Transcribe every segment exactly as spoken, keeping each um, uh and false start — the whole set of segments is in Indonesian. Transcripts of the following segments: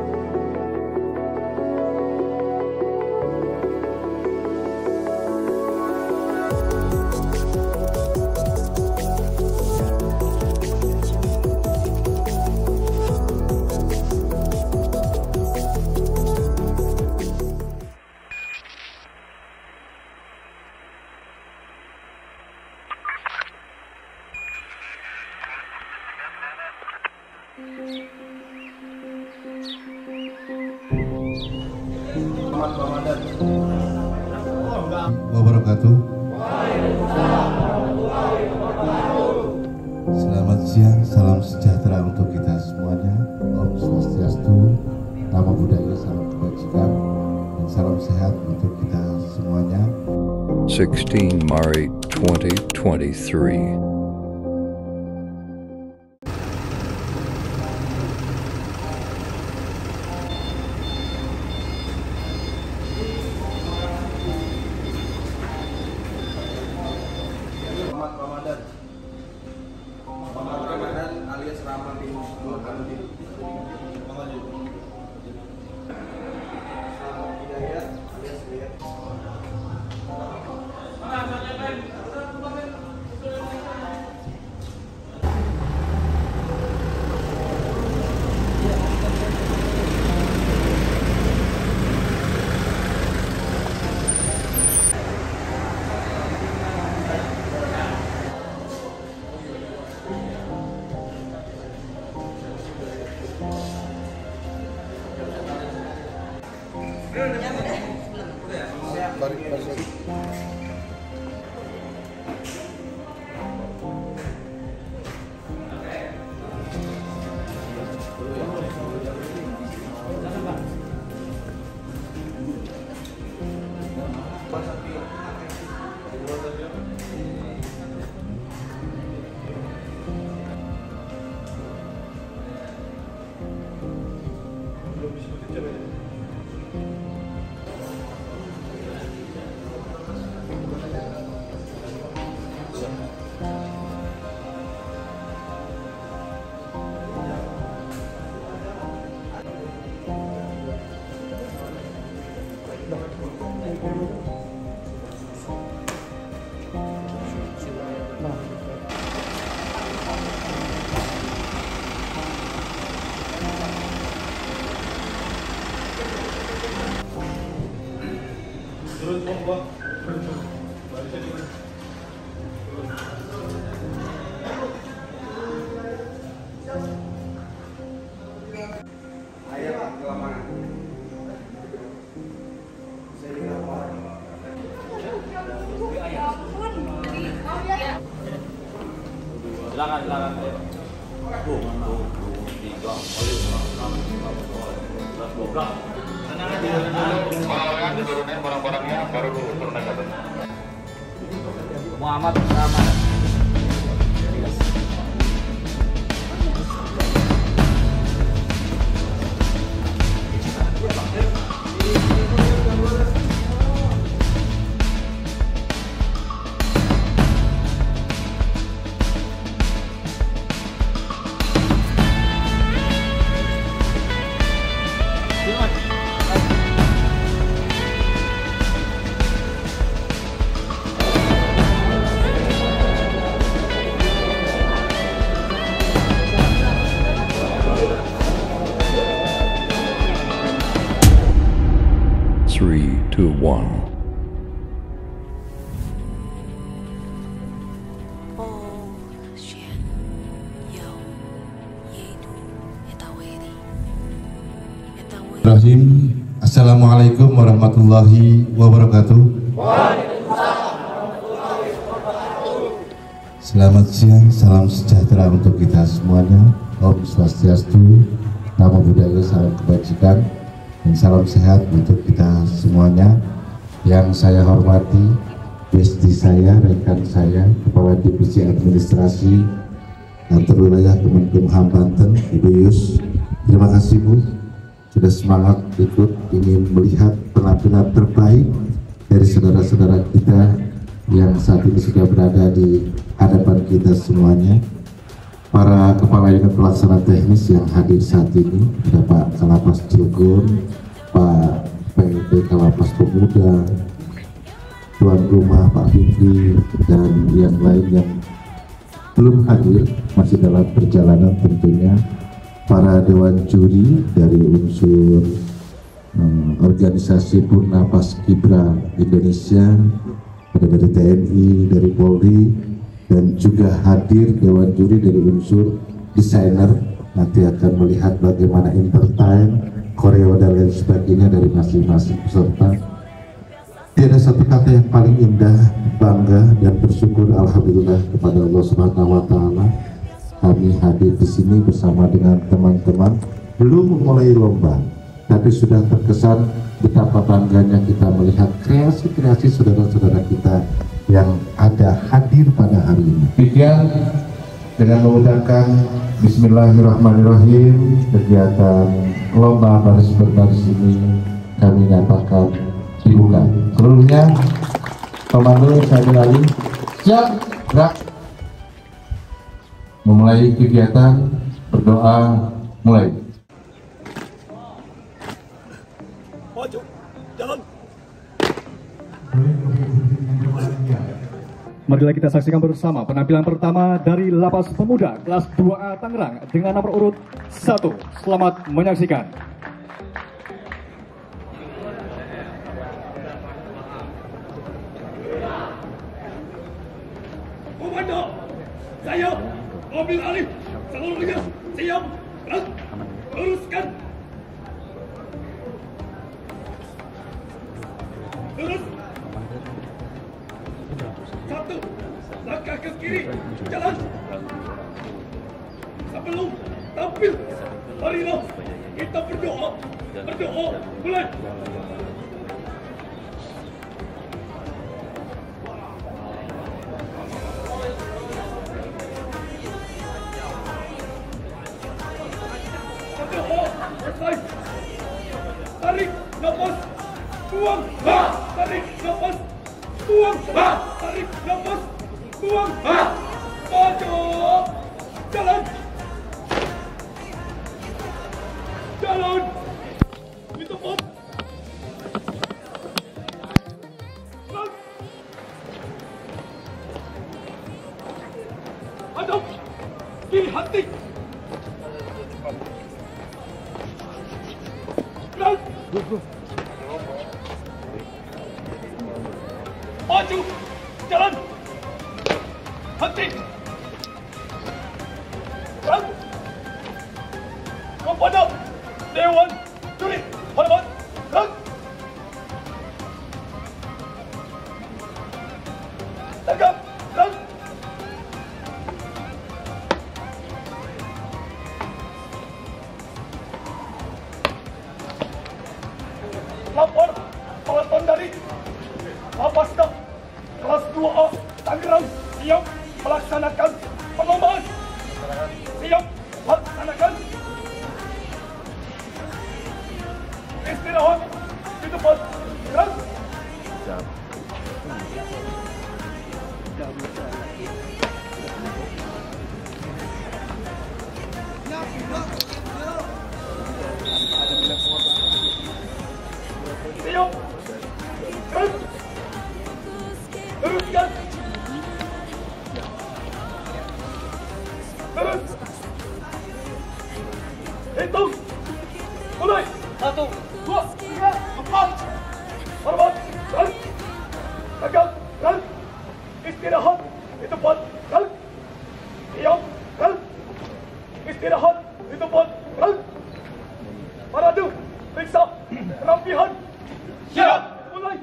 Wabarakatuh. Selamat siang, salam sejahtera untuk kita semuanya. Om Swastiastu, Namo Buddhaya, salam kebajikan dan salam sehat untuk kita semuanya. sixteen Maret twenty twenty-three. Ramadan. Ramadan alias Ramadan Ramadan. Selamat Hidayat alias Hidayat. Silakan, silakan. Tuh, tuh, tiga, dua, tenang aja. Turunin barang-barangnya, baru turun ke atas. Muhammad Rahman. Three, two, one. Rahim. Assalamualaikum warahmatullahi wabarakatuh. Selamat siang, salam sejahtera untuk kita semuanya. Om Swastiastu, Namo Buddhaya, salam kebajikan dan salam sehat untuk kita semuanya. Yang saya hormati besti saya, rekan saya, Kepala Divisi Administrasi Kantor Wilayah Kemenkumham Banten, Ibu Yus. Terima kasih Bu, sudah semangat ikut ingin melihat penampilan terbaik dari saudara-saudara kita yang saat ini sudah berada di hadapan kita semuanya. para kepala unit pelaksana teknis yang hadir saat ini, ada Pak Kalapas Cilegon, Pak P L T Kalapas Pemuda, tuan rumah Pak Fikri, dan yang lain yang belum hadir masih dalam perjalanan tentunya, para dewan juri dari unsur um, organisasi Purna Paskibra Indonesia, ada dari T N I, dari Polri, dan juga hadir dewan juri dari unsur desainer, nanti akan melihat bagaimana entertain, koreo dan lain sebagainya dari masing-masing peserta. Tiada satu kata yang paling indah, bangga dan bersyukur alhamdulillah kepada Allah Subhanahu wa taala. Kami hadir di sini bersama dengan teman-teman, belum memulai lomba, tapi sudah terkesan betapa bangganya kita melihat kreasi-kreasi saudara-saudara kita yang ada hadir pada hari ini. Demikian, dengan mengucapkan Bismillahirrahmanirrahim, kegiatan lomba baris berbaris ini kami nyatakan dibuka. Seluruhnya komando saya kembali siap gerak, memulai kegiatan, berdoa mulai. Maju, jalan. Marilah kita saksikan bersama penampilan pertama dari Lapas Pemuda kelas dua A Tangerang dengan nomor urut satu. Selamat menyaksikan. Komando, saya mobil alih, seluruhnya siap, gerak, luruskan. Lurus. Satu, langkah ke kiri, jalan. Sebelum tampil, marilah kita berdoa, berdoa, mulai. Berdoa, selesai. Tarik nafas, buang, tarik nafas. Buang, tarik nafas, buang, maju, jalan, jalan, di tempat, gerak, hadap, kiri hati, gerak, maju, jalan, henti, gerak, kepada dewan juri hormat, gerak, tegak, gerak, lapor peleton dari Lapaskap kelas dua A Tangerang siap melaksanakan perlombaan. Siap melaksanakan. Istirahat di tempat. Gerak. Siap. Gerak. Teruskan. Terus. Hitung. Mulai. Satu, dua, tiga, empat. Hormat. Dan. Tegak. Dan. Istirahat di tempat. Dan. Diam. Dan. Istirahat di tempat. Dan. Parade. Periksa. Kerapihan. Siap. Mulai.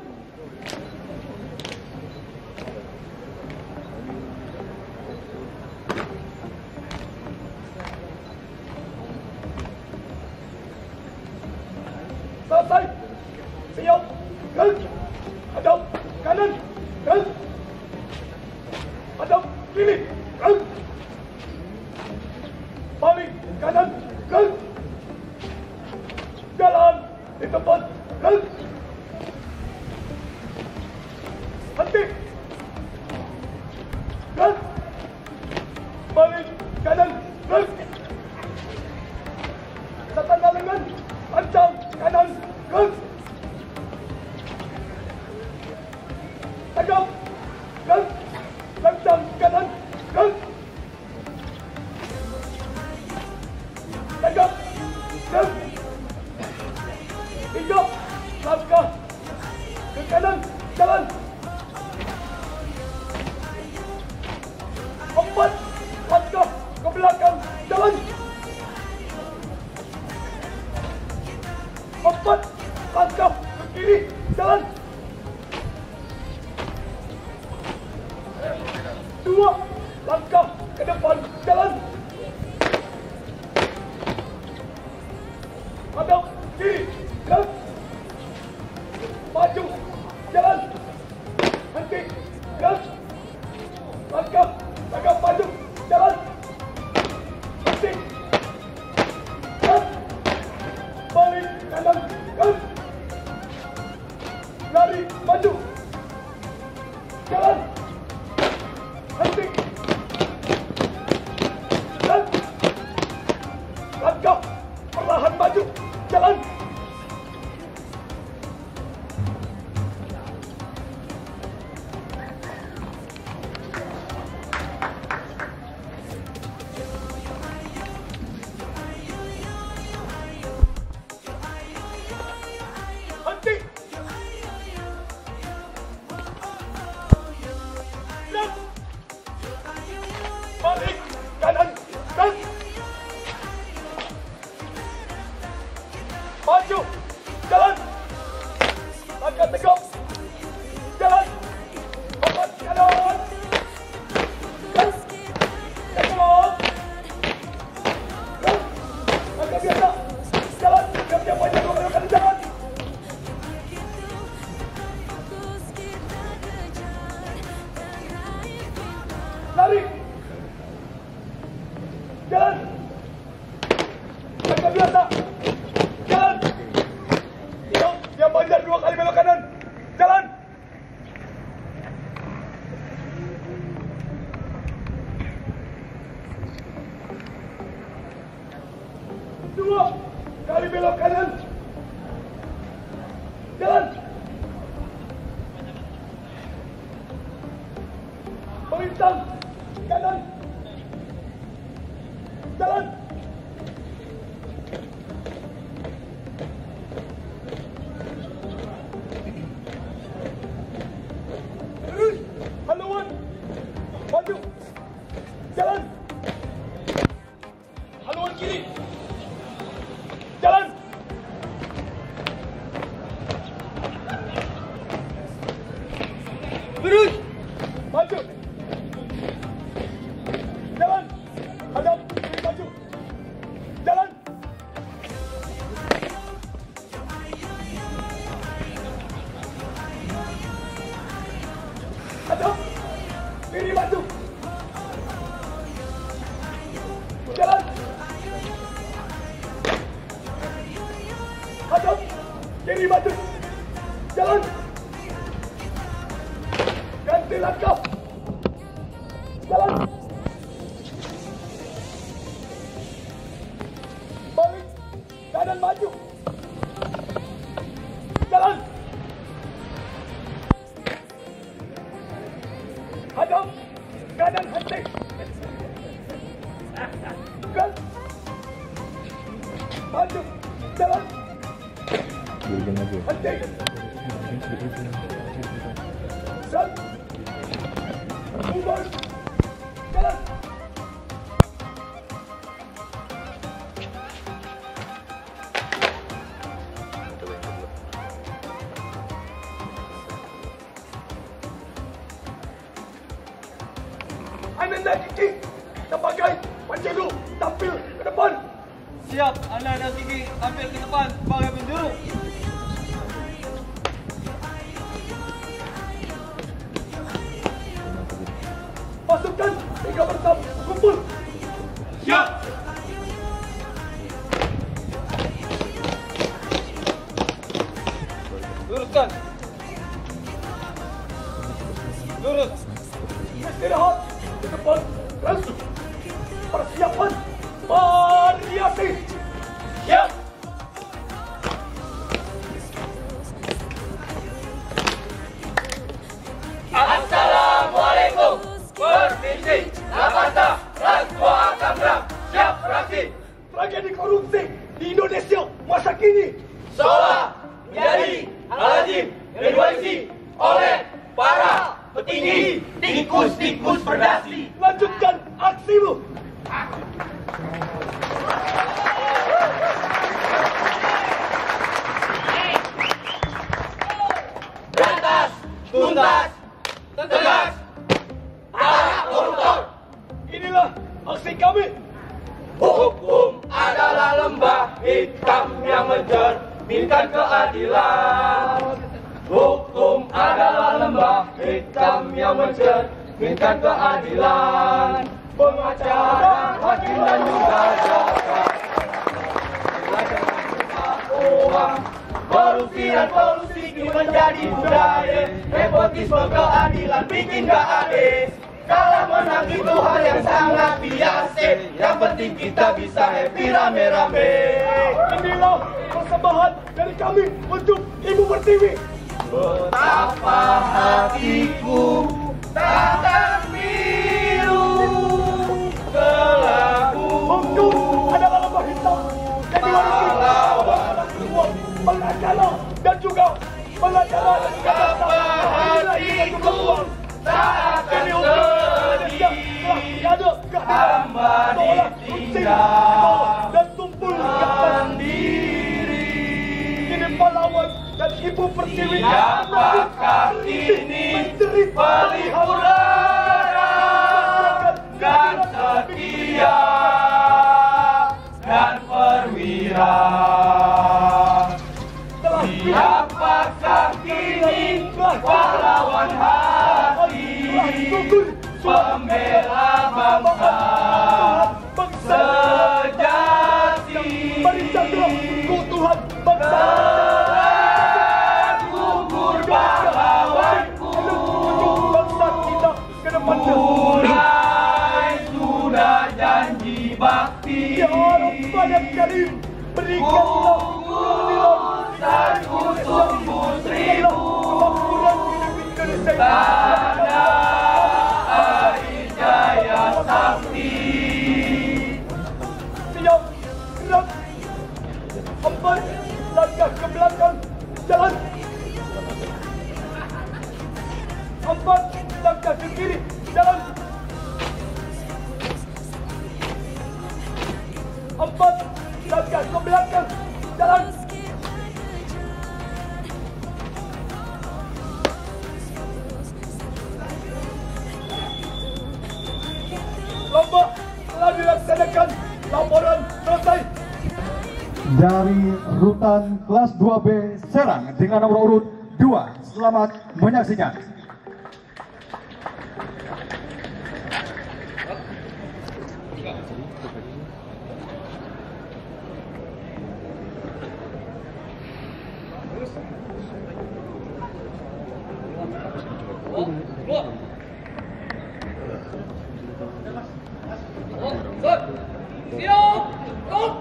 Selesai. Siap. Gerak. Hadap kanan. Gerak. Hadap kiri. Gerak. Balik kanan. Gerak. Jalan di tempat. Gerak. Henti. Gerak. Balik kanan. Empat, langkah ke kiri, jalan. Dua, langkah ke depan, jalan. Hadap kiri, gerak. Maju, jalan. Henti, gerak. Langkah, langkah maju, jalan. Henti, gerak. Balik kanan, gerak. Lari, maju, jalan. Henti, gerak. Langkah perlahan maju, jalan. Henti, gerak. Balik kanan, gerak. Maju, jalan. Langkah tegak, jalan. Obat kanan, gerak. Tegak, gerak. Langkah biasa, jalan. Siap-siap maju, dua kali kanan, jalan. Lari, jalan. Langkah biasa, jalan. Siap, siap panjang, dua kali belok kanan, jalan. Dua kali belok kanan, jalan. Melintang kanan, jalan. Terus, haluan, maju, jalan. Haluan kiri, jalan. Terus, maju, jalan. Hadap kiri, maju, jalan. Hadap kiri, maju, jalan. Hadap kiri, maju, jalan. Ganti langkah, jalan. Balik kanan, maju, jalan. Hadap kanan, henti, gerak. Maju, jalan. Henti, gerak. Bubar, jalan. Ananda Kiki sebagai penjuru tampil ke depan. Siap, Ananda Kiki tampil ke depan sebagai penjuru. Pasukan tiga bertam kumpul. Siap. Luruskan. Lurus. Istirahat di depan langsung. Persiapan variasi. Siap. Assalamualaikum. Provinsi Jakarta dan dua Tangerang siap beraksi. Tragedi korupsi di Indonesia masa kini Seolah menjadi lazim didominasi oleh para petinggi tikus-tikus berdasi. Lanjutkan aksimu. tegas. Para koruptor. Inilah aksi kami. Hukum adalah lembah hitam yang mencerminkan keadilan. Hukum adalah lembah hitam yang mencerminkan keadilan. Pengacara, hakim dan juga jaksa uang, korupsi dan kolusi kini menjadi budaya. Nepotisme keadilan bikin gak adil. Kalah menang itu hal yang sangat biasa. Yang penting kita bisa happy rame-rame. Inilah persembahan dari kami untuk Ibu Pertiwi. Betapa hatiku takkan biru kelaku. Hukum adalah lembah hitam yang diwarisi semua pengacara dan juga pengacara dan juga jaksa. Hatiku tak akan sedih hamba ditinggal dan tumpul sendiri. Ini pahlawan dan Ibu Pertiwi. Siapakah ini pelipur lara dan setia dan perwira? Siapakah kini pahlawan hati, pembela bangsa sejati, Tuhan bangsa gugur pahlawanku. bangsa kita ke depan. Mulai sudah janji bakti. Ya Rabbal Karim, berikanlah Urusan kusumbu seribu tanda air jaya sakti. Siap, gerak. Empat langkah ke belakang, jalan. Empat langkah ke kiri, jalan. Empat langkah ke belakang, jalan. Lomba telah dilaksanakan. Laporan selesai. Dari rutan kelas dua B Serang dengan nomor urut dua, selamat menyaksikan. Siap, stop,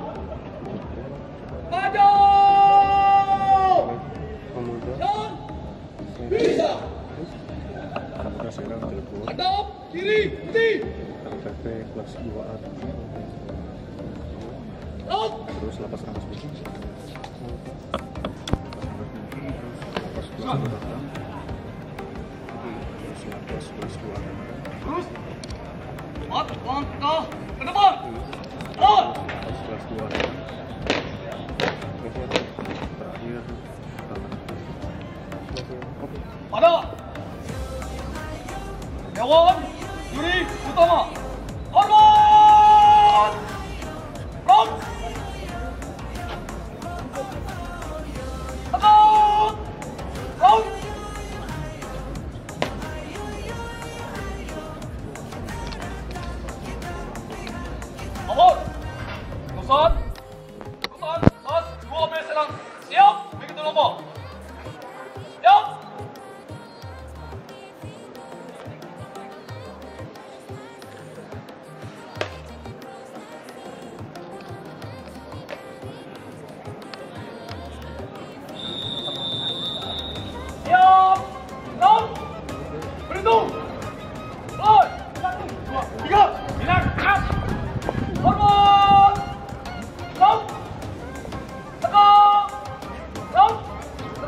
maju, John, bisa, hadap, kiri, putih, kelas dua A stop, terus lapas ramas putih lapas kelas dua A terus lapas kelas dua A terus, empat langkah ke depan, on, lapas kelas dua A terakhir pada, Dewan, Juri Utama, hormat, front, tekan, front, awal, Nusan, Nusan, Mas, dua B Serang, siap, begitu lomba, siap. Siap, enam, berhitung, mulai, satu, dua, tiga, bilang, gerak, hormat, enam, tekan, enam,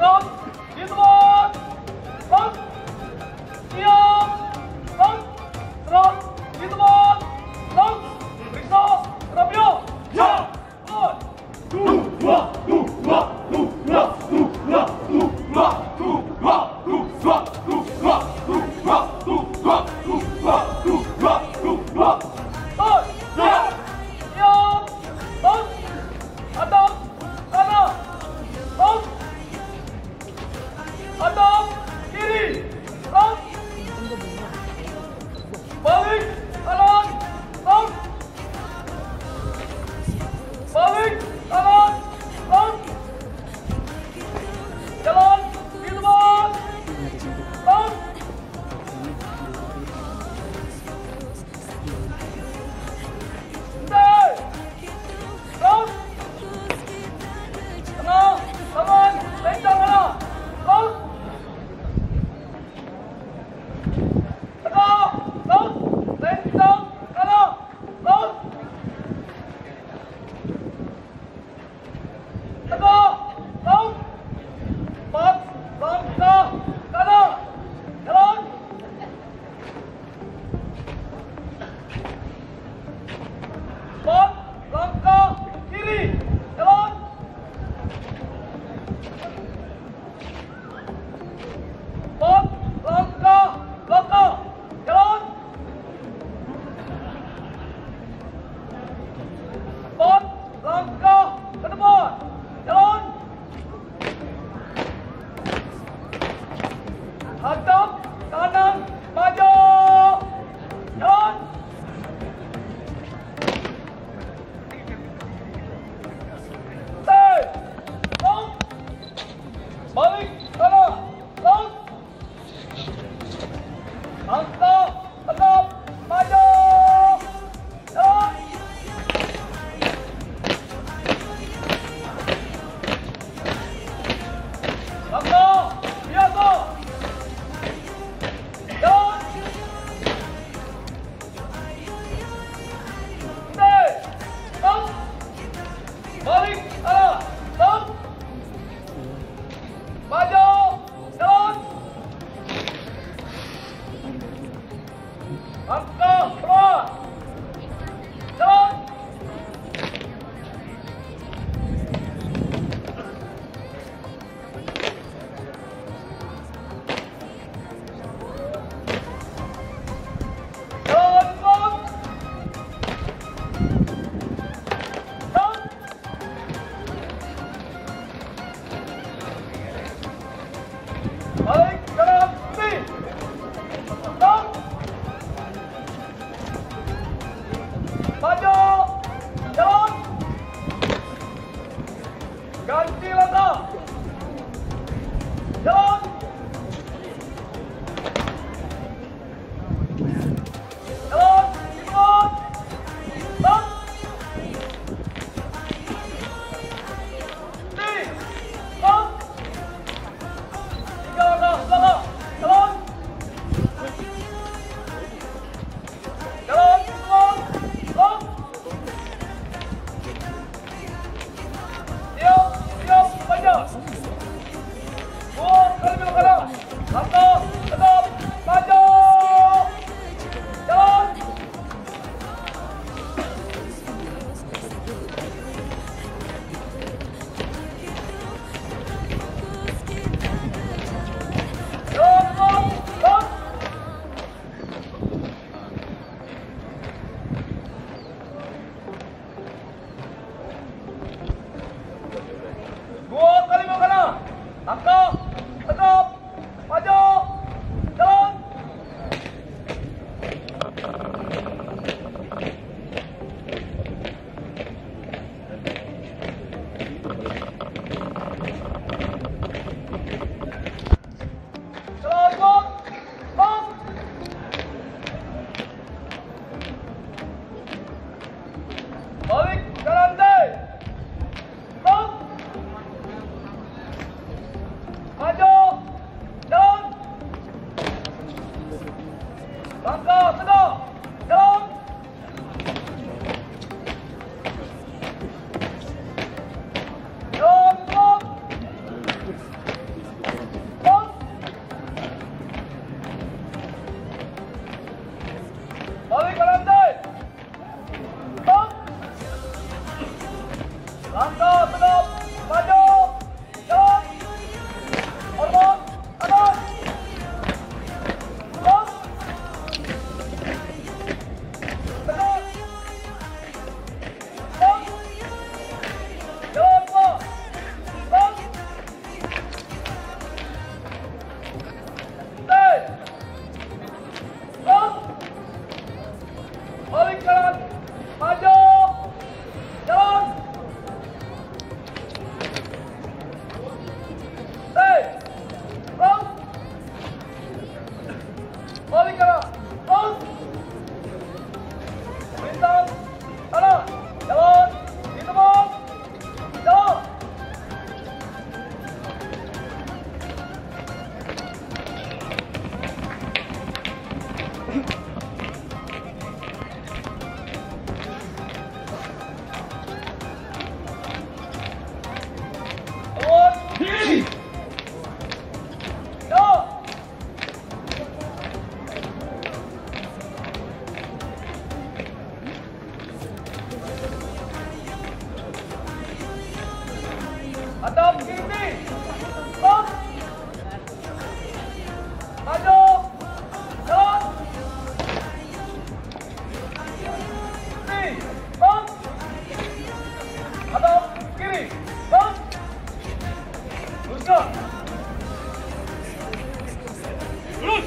Lurus.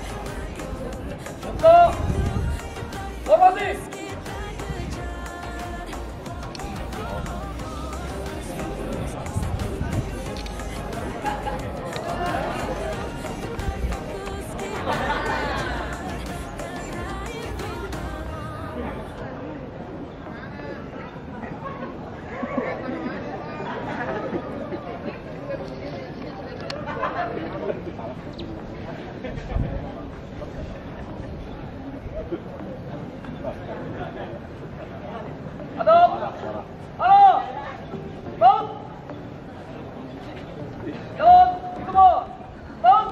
Untuk formasi. Atau, halo, bang, jalan, semua, bang.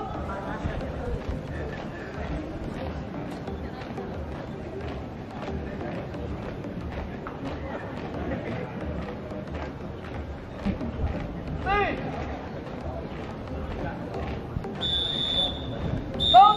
Si, bang.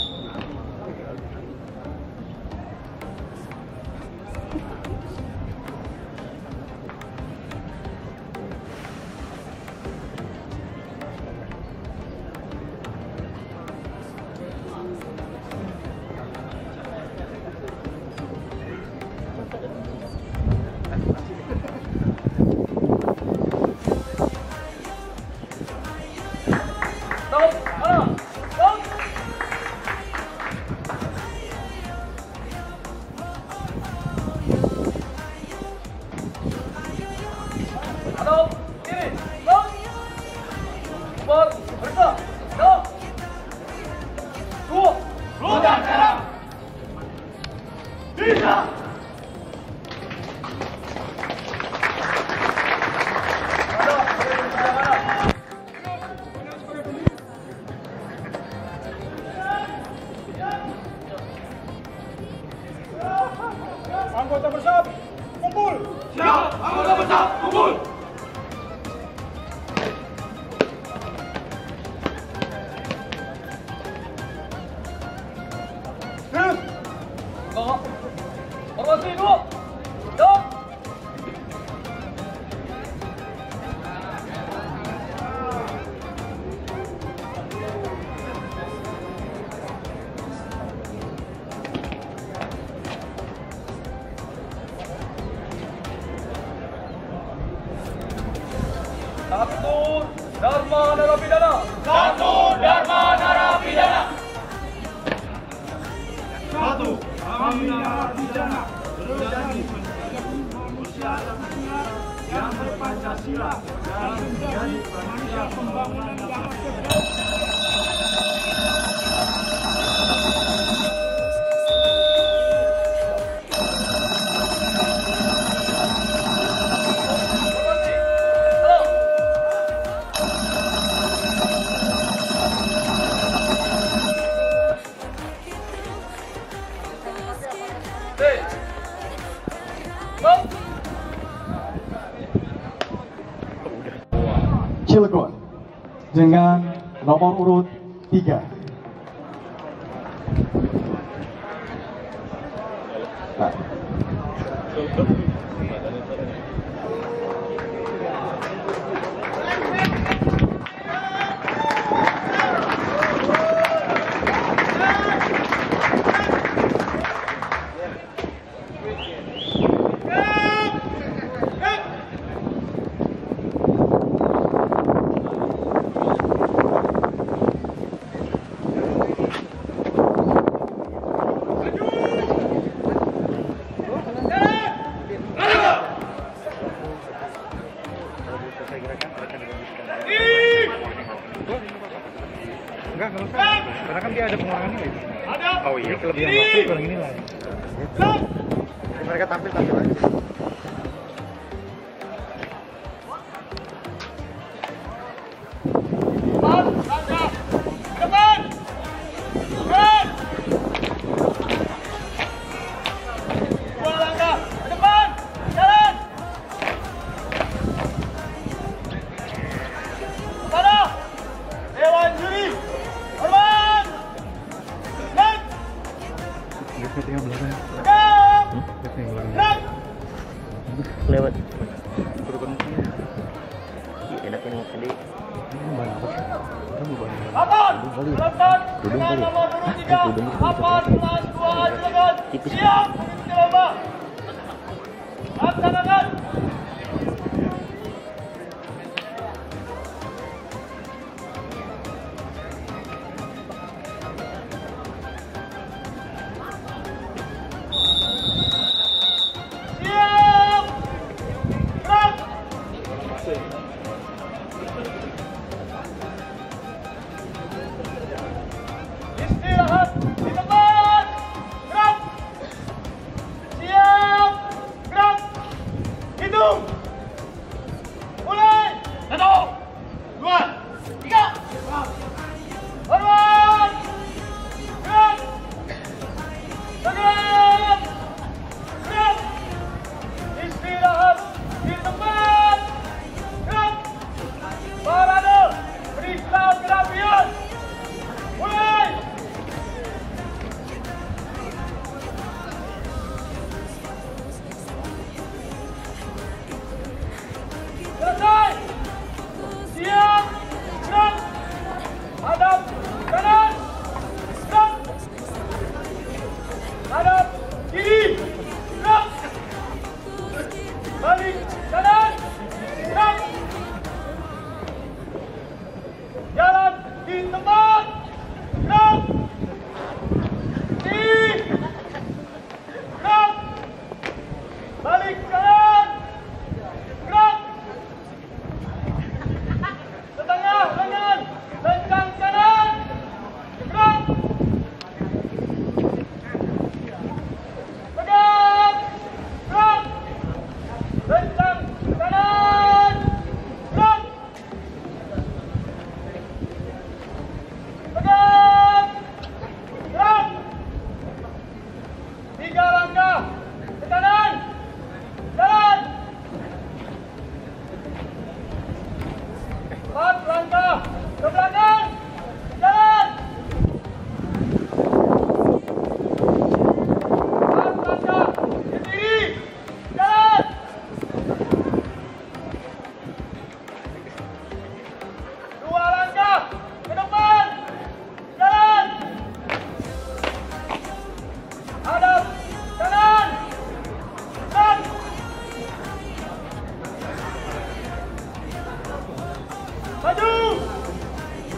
Stop, halo, stop. Halo, kiri, stop. Ber, bersa, stop. Dua, ludan sekarang. Bisa. Anggota bersam, kumpul. Siap, anggota bersam, kumpul. Terus. Bawa. Formasi dua. Siap. Satu Dharma Narapidana. Satu Dharma Narapidana. Satu kami narapidana berjanji manusia yang berpancasila dan menjadi manusia pembangunan bangsa. Cilegon dengan nomor urut tiga. Nah. Enggak, enggak usah. Karena kan dia ada pengurangan ini. Oh iya, kelebihan waktu kurang ini lah. Mereka tampil tampil aja. Depan, langkah, depan, depan. Dua langkah, depan, jalan. Sana, Dewan Juri, hormat. Next. Lihat yang belakang. Tegap. Lihat yang belakang. Gerak. Tadi ini bahan apa sih? Kan bahan Aman! kali ya? Silakan Tudung dengan kali ya? nomor urut Hah? tiga. Tudung itu bisa Aman, pakai. mas, dua, silakan. Tipis. Siap, mengikuti lomba. Laksanakan. Siap. Gerak. Istirahat di tempat. Gerak. Siap. Gerak. Hitung. Mulai. Satu. Dua. Tiga. Hormat. Gerak. Tegak. Gerak. Istirahat di tempat. Gerak. Parade. Periksa kerapian. Mulai. Selesai. Siap. Gerak. Hadap kanan. Gerak. Hadap kiri. Gerak. Balik kanan. Gerak. Jalan di tempat. Gerak. Kiri. Gerak. Balik kanan. Gerak. Setengah lengan. Lencang kanan. Gerak. Tegak. Gerak. Lencang kanan. Gerak. Tegak. Gerak. Tiga langkah ke kanan. Jalan. Empat langkah ke belakang. Jalan. Empat langkah ke kiri. Jalan. Dua langkah ke depan. Jalan. Hadap kanan. Gerak. Maju.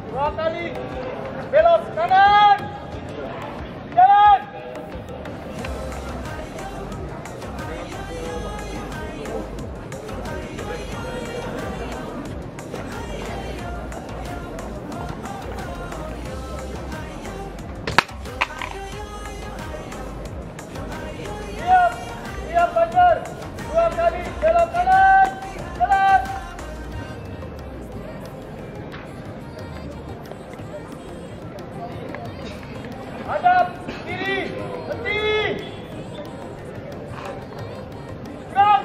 Dua kali. Belok kanan. Jalan. Siap. Siap Banjar. Dua kali belok kanan. Jalan. Hadap kiri, henti. Gerak.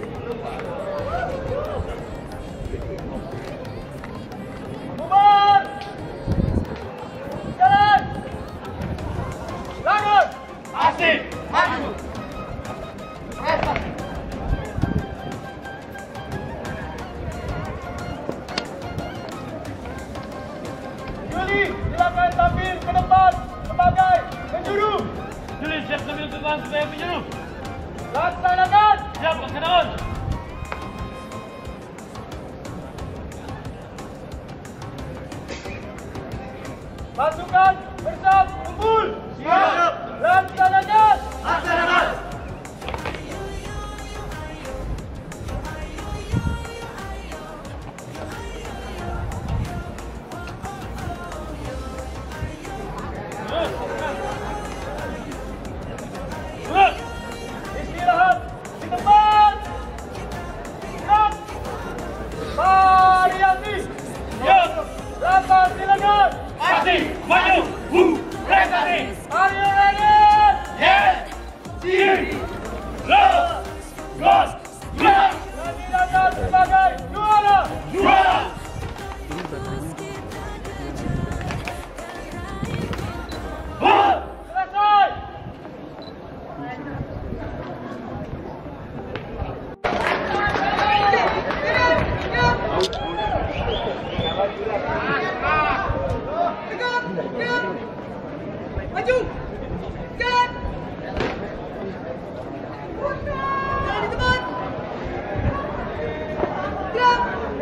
Bubar. Jalan. Lanjut. Asik. Maju. Juli, silakan tampil ke depan sebagai penjuru. Juli siap tampil ke depan sebagai penjuru. Laksanakan. Siap laksanakan. Pasukan bersam kumpul. Siap. Laksanakan. Laksanakan. Terus. Istirahat di tempat. Gerak. Variasi. Siap. Rapat silakan. Aksi. Maju. Hu. Prestasi. Are you ready? Yes. Sini. Lo. Gas. Gerak. Kami datang sebagai juara. Juara. Wah. Selesai. Maju. Jalan. Jalan di depan. Gerak.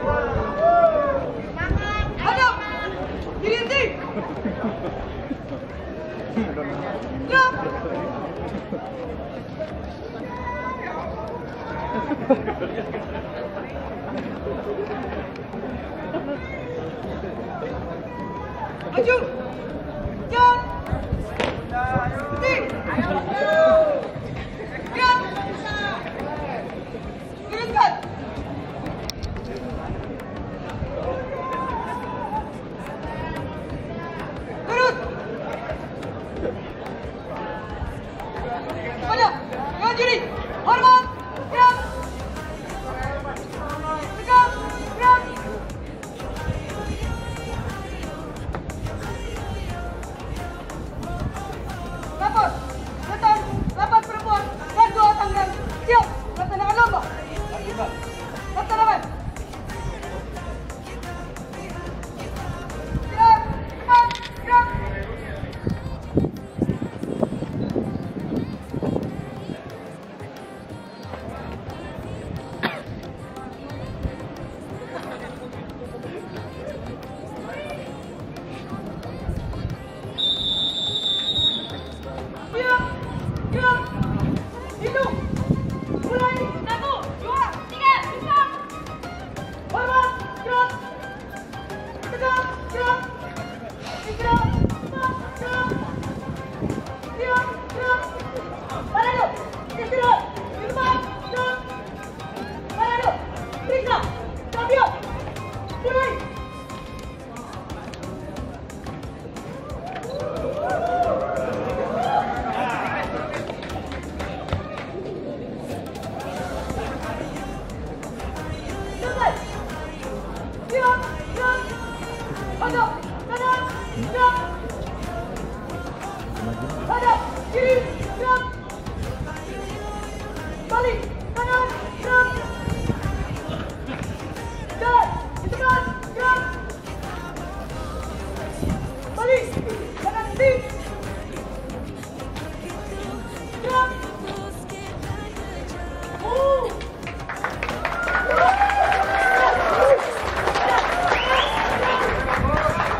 Hadap. Diri henti. Gerak. Maju. Jalan. Henti. Gerak. Luruskan. Lurus. Pada. Jangan diri. Hormat. Gerak. Tegak. Gerak. Lapas. Setan. Lapas perempuan. Dan dua Tangerang. Siap. Laksanakan lomba. Laksanakan. Gerak. Cepat. Gerak. Siap. Gerak. Hitung. Mulai. Satu. Dua. Tiga. Bisa. Hormat. Gerak. Tegak. Gerak. Tiga. Empat. Gerak. Siap. Gerak. Parado. Istirahat. Lima. Gerak. Parado. Periksa. Kampion. Mulai. Selesai. Siap. Gerak. Hadap. Kanan. Gerak. Hadap. Kiri. Gerak. Balik. Kanan. Gerak. Jalan. Di depan. Gerak. Balik. Kanan. Henti. Gerak. Uh.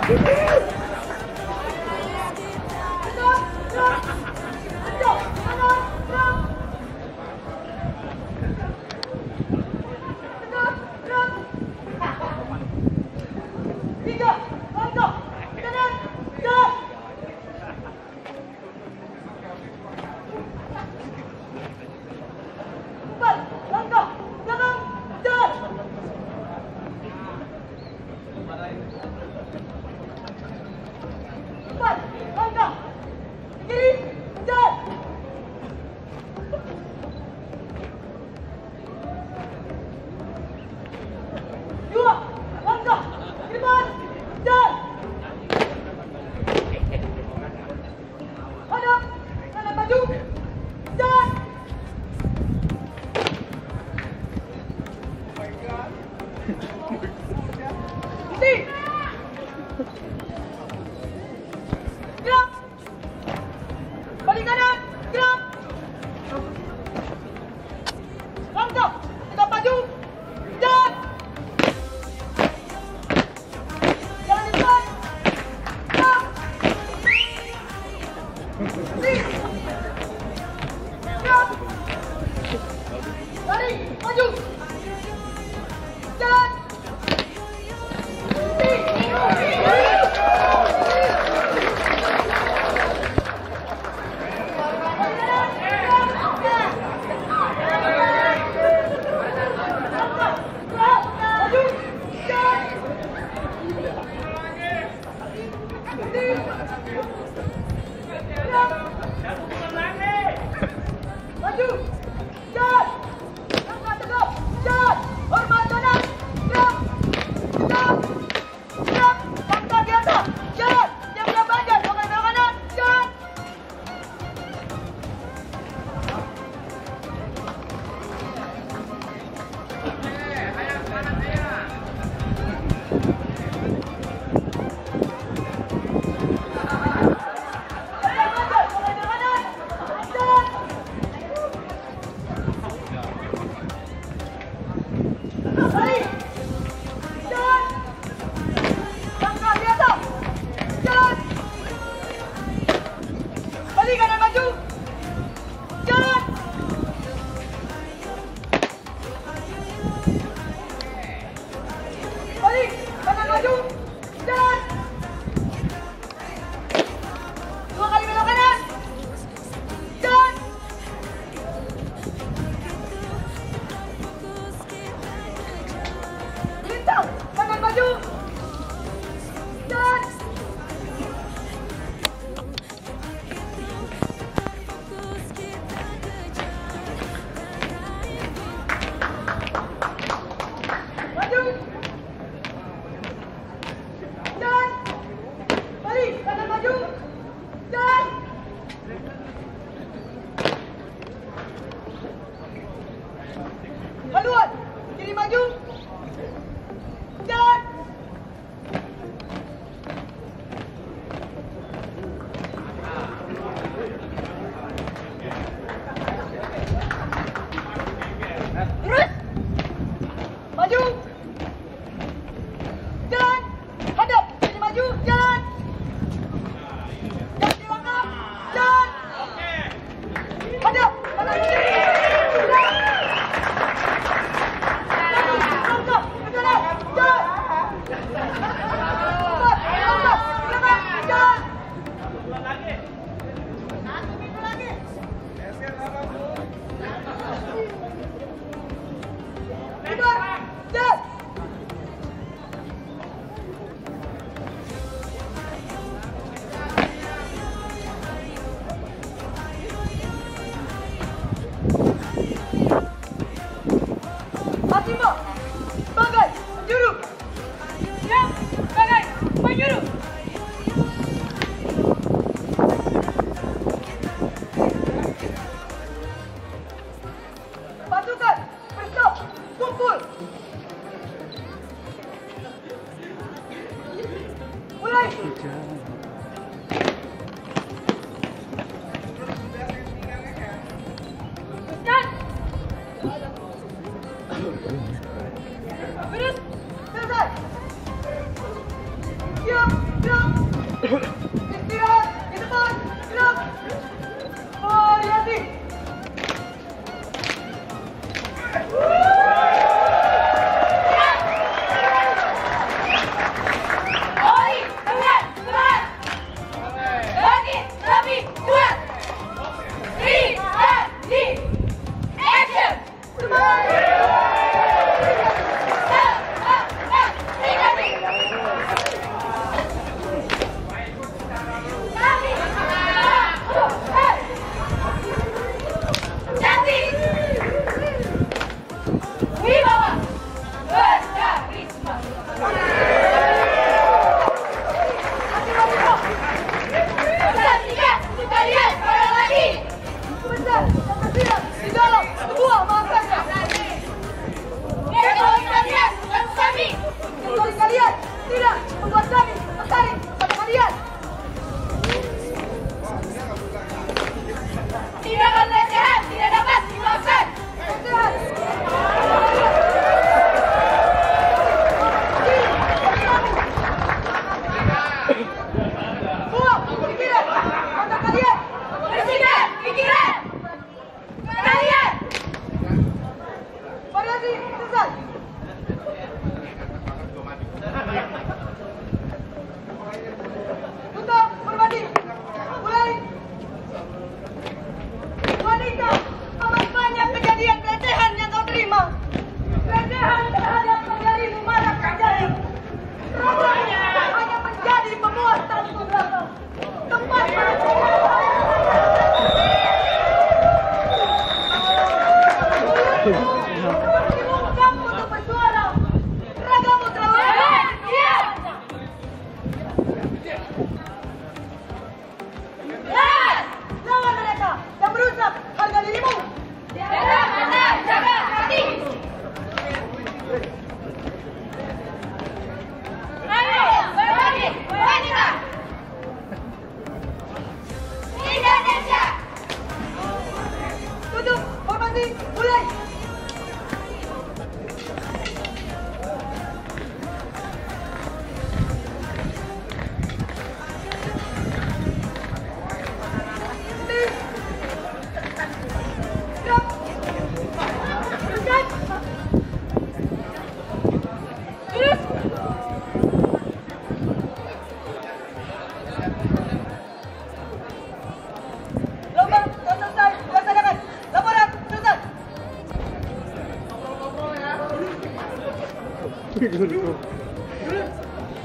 Siap,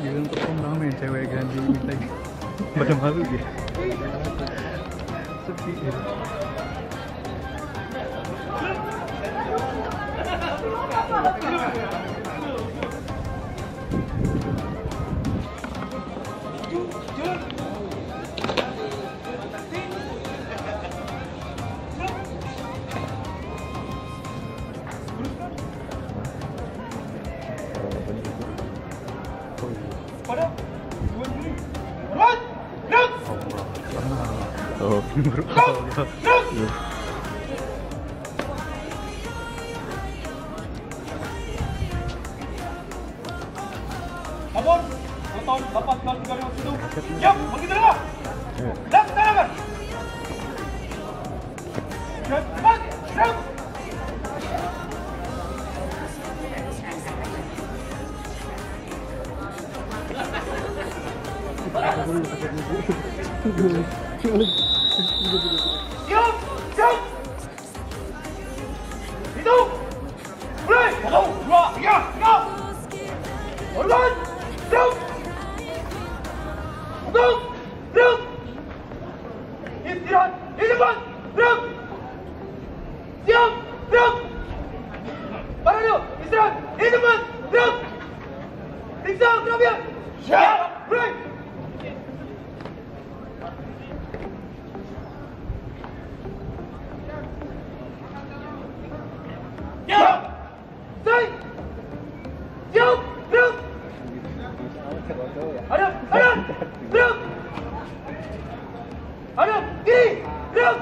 Gila untuk pembang main cewek ganti minta pada malu dia. Sepi ya. Pada dua juri. Hormat. Gerak. Oh, Gerak. Gerak. Namun, tahun delapan belas tiga lima satu. Siap, bagi terima. Laksanakan. Cepat, gerak. Siap, siap. Hitung. Mulai. Satu, dua, tiga, enam. Hormat. Siap. Hitung. Gerak. Istirahat. Di depan. Gerak. Siap. Gerak. Para dulu. Istirahat. Di depan. Gerak. Periksa kerapian. Siap. Mulai. Siap! Stay! Siap! Gerak! Hadap! Kanan! Gerak! Hadap! Kiri! Gerak!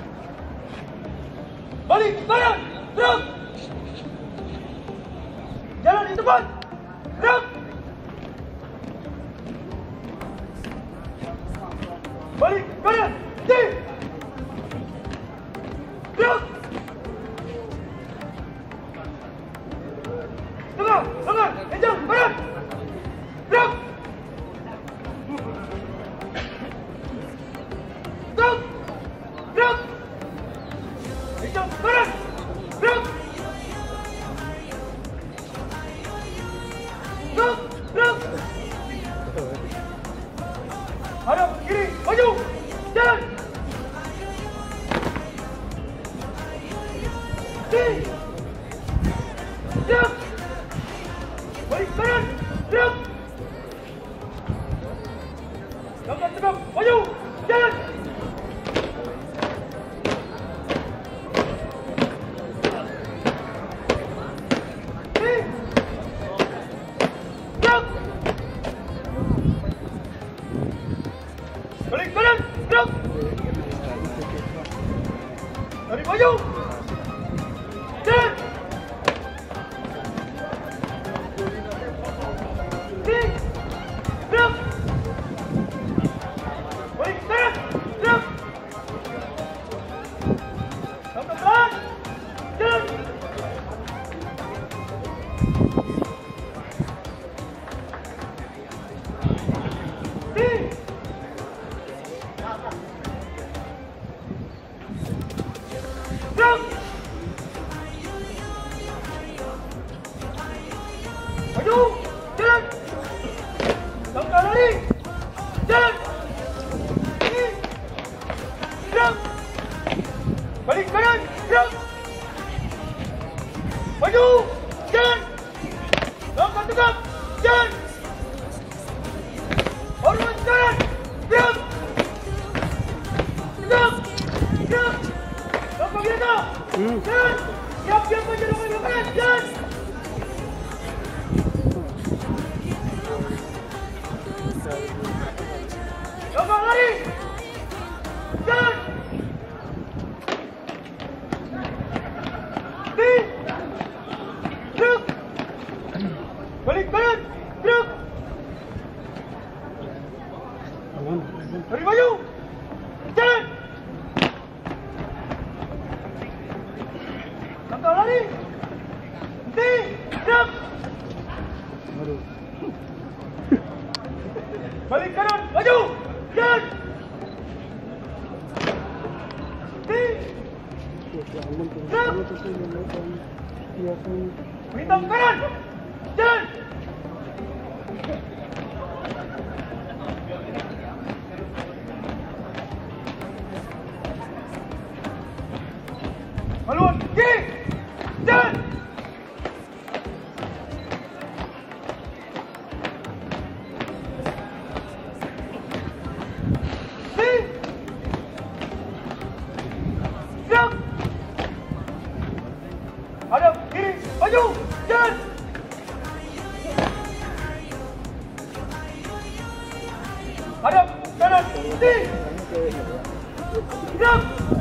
Balik! Kanan! Gerak! Jalan di depan! Gerak! Balik! Kanan! Kiri! Gerak! Tengah, tengah, kencang, kanan, gerak, stop, gerak, kencang, kanan, gerak, stop, gerak, hadap kiri, maju, jalan, kiri, gerak. Balik kanan, gerak. Langkah tegap, maju, jalan. Kiri, gerak. Balik kanan, gerak. Tarik maju, jalan. Gerak. Balik kanan, gerak. Langkah pelan, jalan. Kiri. Gerak. Maju, jalan. Langkah lari, jalan. Kiri, gerak. Balik kanan, gerak. Maju, jalan. Langkah tegap, jalan. Hormat jalan, gerak. Tegap, gerak. Langkah biasa, jalan. Siap-siap maju, langkah kanan, jalan. Langkah lari, jalan. Kiri, gerak. Balik kanan, gerak. Lari maju, jalan. Langkah lari, kiri, gerak. Balik kanan, maju, jalan. Kiri, gerak. Bintang kanan, jalan. Hadap kanan, di. Gerak.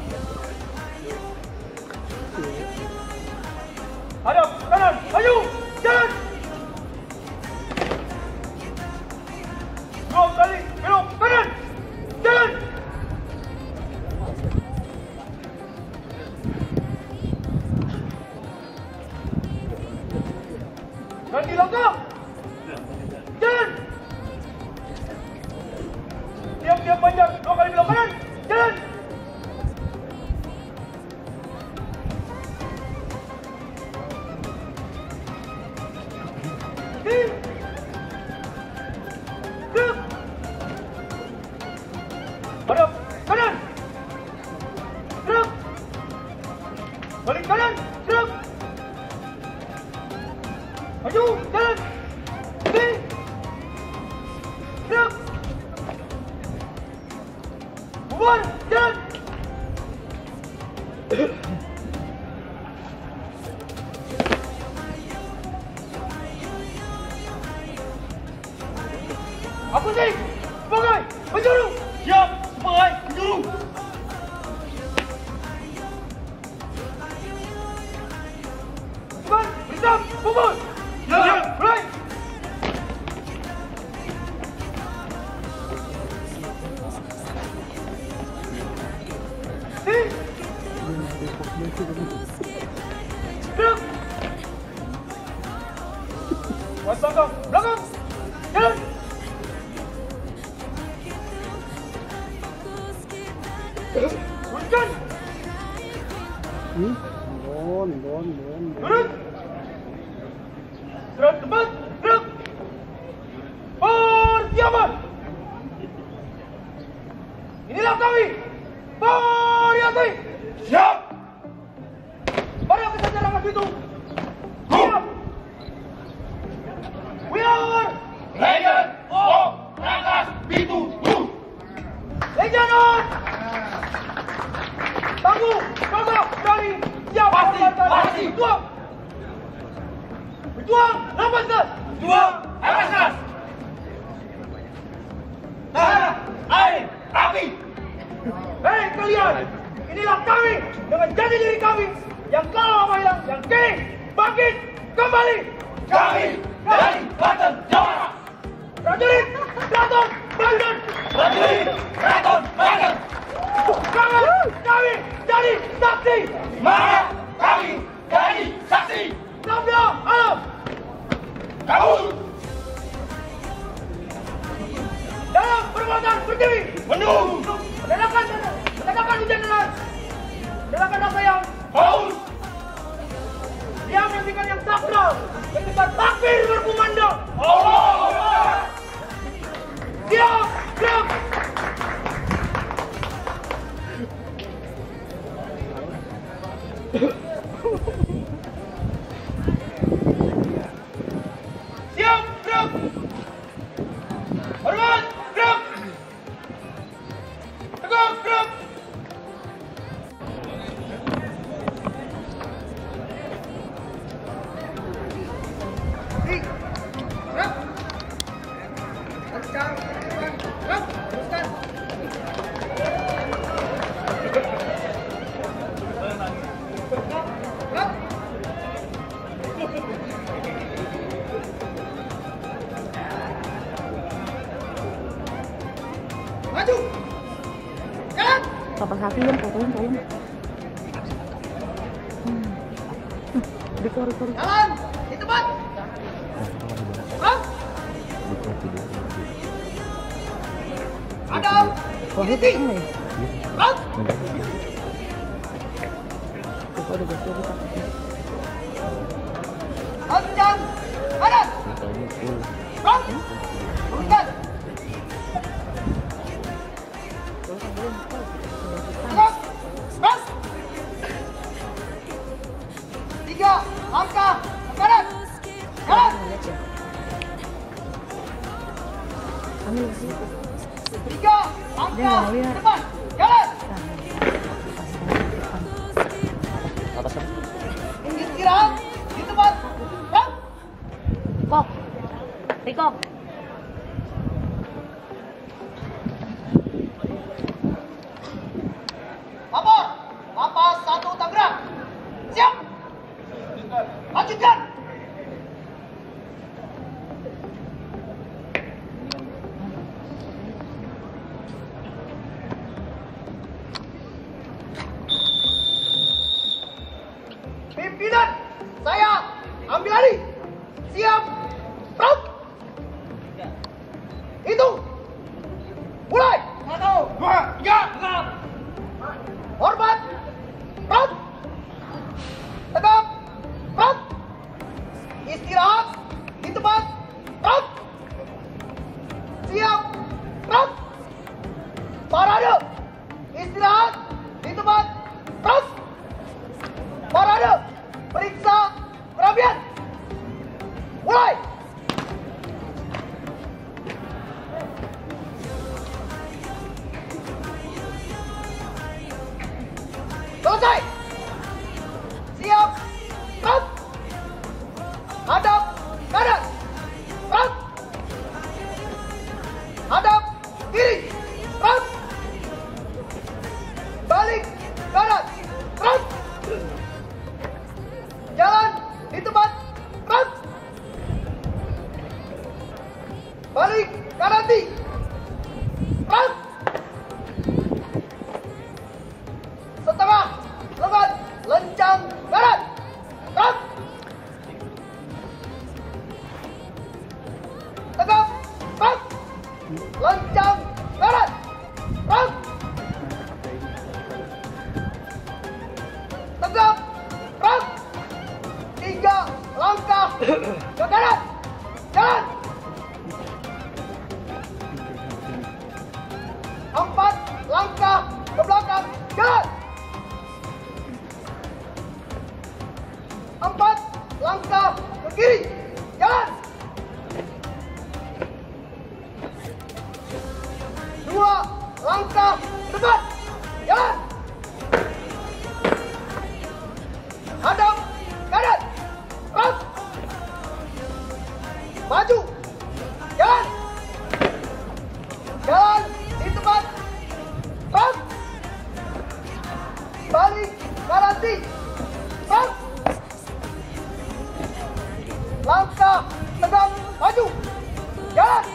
Hadap kanan, maju, jalan. Dua kali belok kanan, jalan. Ganti langkah, jalan. Diam-diam panjang, dua kali belok kanan, jalan. Di. Gerak. Hadap kanan, gerak. Balik kanan, gerak. Maju, jalan. Di. Gerak. Bubar, jalan. Apa sih? Sebagai penjuru. Siap, sebagai penjuru. Bubar, berhitam, bubar. Siap, mulai. Di. Gerak. Kuat belakang, belakang. Jalan. Turunkan. Turun. Gerak tempat, gerak. Persiapan. Inilah kami. Variasi. Siap. Pada kesejaran itu. Siap. We are Legend of Rangkas Bitung. Legend of. Tangguh, gagah, berani, siap. Pasti, pasti. Berjuang. Berjuang, lepaskan. Berjuang, lepaskan. Tanah, air, api. Hei kalian, inilah kami dengan jati diri kami yang kalah sama yang yang kini bangkit kembali. Kami dari Banten, Jawa Barat. Prajurit Keraton Banten. Prajurit Keraton Banten. Kami, kami jadi saksi. Maka kami jadi saksi. Sabda alam. Kabul. Dalam perbuatan berdiri. Menunggu. Menandakan, menandakan hujan deras. Menandakan apa yang haus. Dia menghentikan yang sakral. Ketika takbir berkumandang. Allah. Siap, gerak. Siap, gerak. Hormat, gerak. Tegak, gerak. Gerak. Lancar, gerak. Teruskan. Gerak. Maju. Jalan. Papa kaki yang fotoin tolong. Hmm. Dekor, dekor. Jalan. Di tempat. Gerak. Ada. Berhenti. Gerak. Lancar. Kanan. Gerak. Turunkan. Gerak. Gerak. Tiga langkah ke kanan. Jalan. Tiga langkah ke depan. Jalan. Istirahat di tempat. Gerak. Kok. Riko. Lapor, Lapas satu Tangerang. Siap. Lanjutkan. Pimpinan, saya ambil alih. Siap. Stop. Hitung. Mulai. Satu, dua, tiga. Tegap. Hormat. Stop. Tegap. Stop. Istirahat di tempat. Stop. Siap. Stop. Parade. Istirahat di tempat. Stop. Parade. Periksa perapian. Mulai. Selesai. Siap. Stop. Hadap kanan. Stop. Hadap kiri. Stop. Balik kanan. Stop. Jalan di tempat. Stop. Balik kanan di. Stop. Setengah lengan lencang kanan. Stop. Tegap. Stop. Lencang kanan. Stop. Tegap. Stop. Tiga langkah ke kanan. Jalan. Empat langkah ke belakang. Jalan. Empat langkah ke kiri. Jalan. Dua langkah ke depan. Jalan. Hadap kanan. Stop. Maju. Jalan. Jalan di tempat. Stop. Balik kanan di. Stop. Langkah tegap maju. Jalan.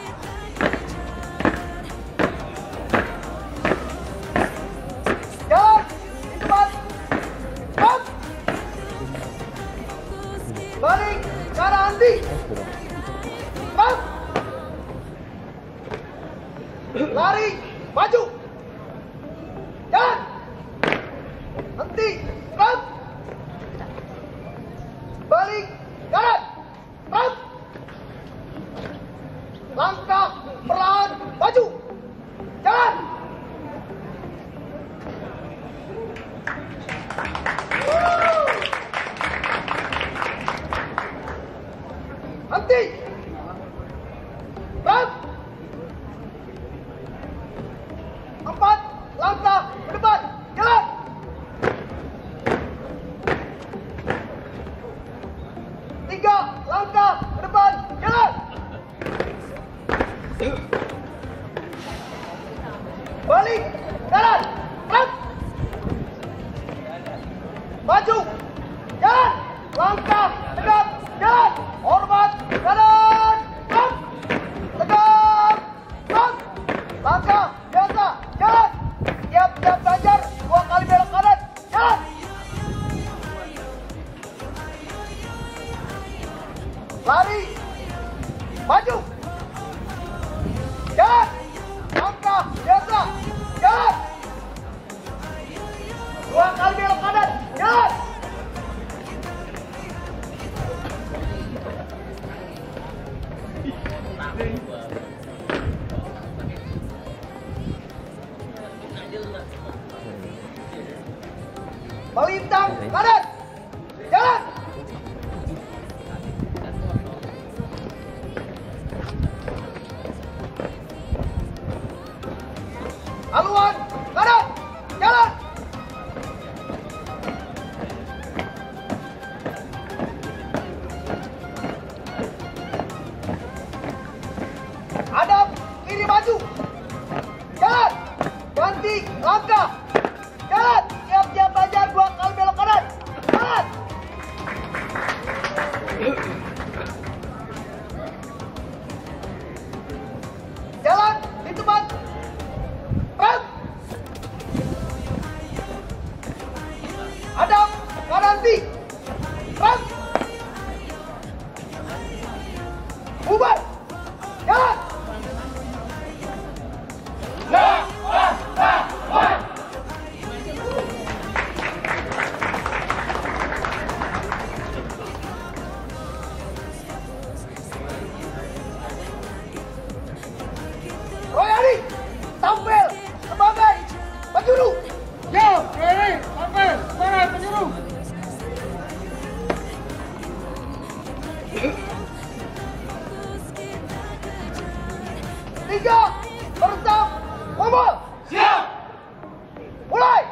Jalan di tempat. Stop. Balik kanan di. Stop. Lari maju. Jalan. Henti. Stop. Balik kanan. Stop. Langkah perlahan maju. Jalan. Henti. Stop. Empat langkah ke depan. Jalan. Tiga langkah ke depan. Jalan. Balik kanan. Stop. Maju. Jalan. Langkah tegap. Jalan. Hormat kanan. Stop. Tegap. Stop. Langkah biasa. Jalan. Siap-siap belajar. Dua kali belok kanan. Jalan. Lari. Maju. Jalan. Langkah biasa. Jalan. Dua kali belok kanan. Jalan. Melintang kanan. Jalan. Haluan kanan. Jalan. Hadap kiri maju. Jalan. Ganti langkah. Jalan. tiga, bersam, ngomong. Siap. Mulai.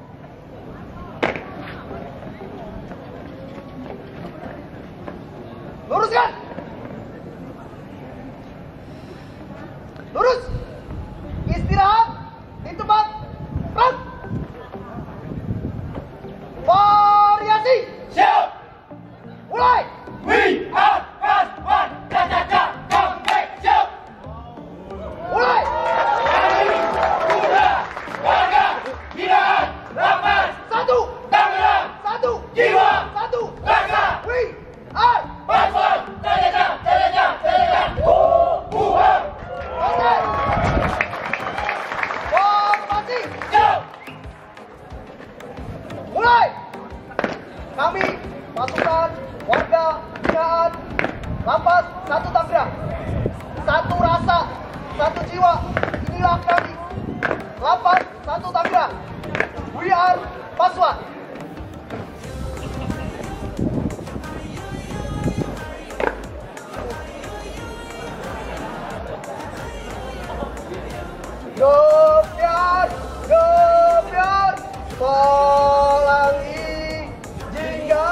Luruskan. Lurus. Istirahat di tempat. Gerak. Variasi. Siap. Mulai. We are fast one. Ca ca ca. Come back. Siap. Mulai. Kami kuda, warga, binaan, lapas, Satu. Tangerang, Satu. jiwa, Satu. raga, We are. fast one. Ca ca ca. Ca ca ca. Ca ca ca. Uh, uh, uh. Selesai. Formasi. Siap. Mulai. Kami pasukan warga binaan lapas satu Tangerang, satu rasa, satu jiwa. Inilah kami lapas satu Tangerang. We are Paswan. Gebiar, gebiar, pelangi jingga.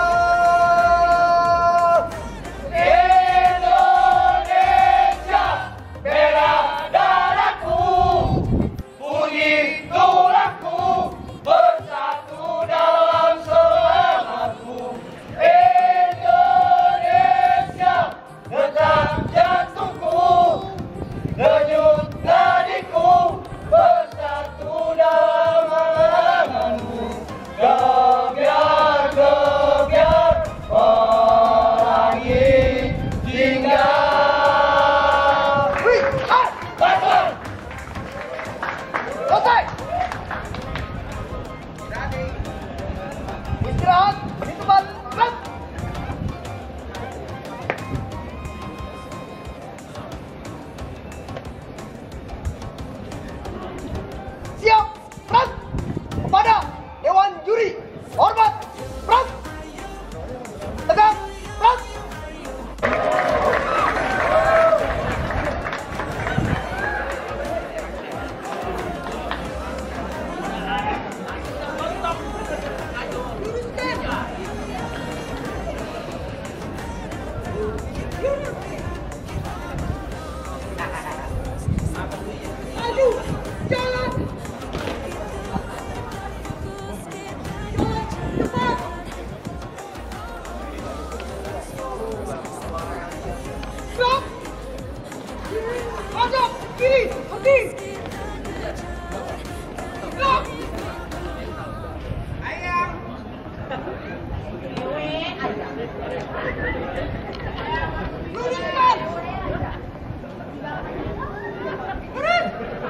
Indonesia, merah darahku, bunyi tulangku, bersatu dalam semangatku. Indonesia, detak jantungku, denyut nadiku, bersatu dalam angan-anganmu. Gebiar, gebiar, pelangi jingga. We are Paswan. selesai. Istirahat di tempat. Gerak. Siap, gerak. Kepada Dewan Juri, hormat, gerak. Tegak, gerak. Maju, jalan. Jalan, cepat. Gerak. Hadap, kiri, berhenti. Gerak. Luruskan. Lurus.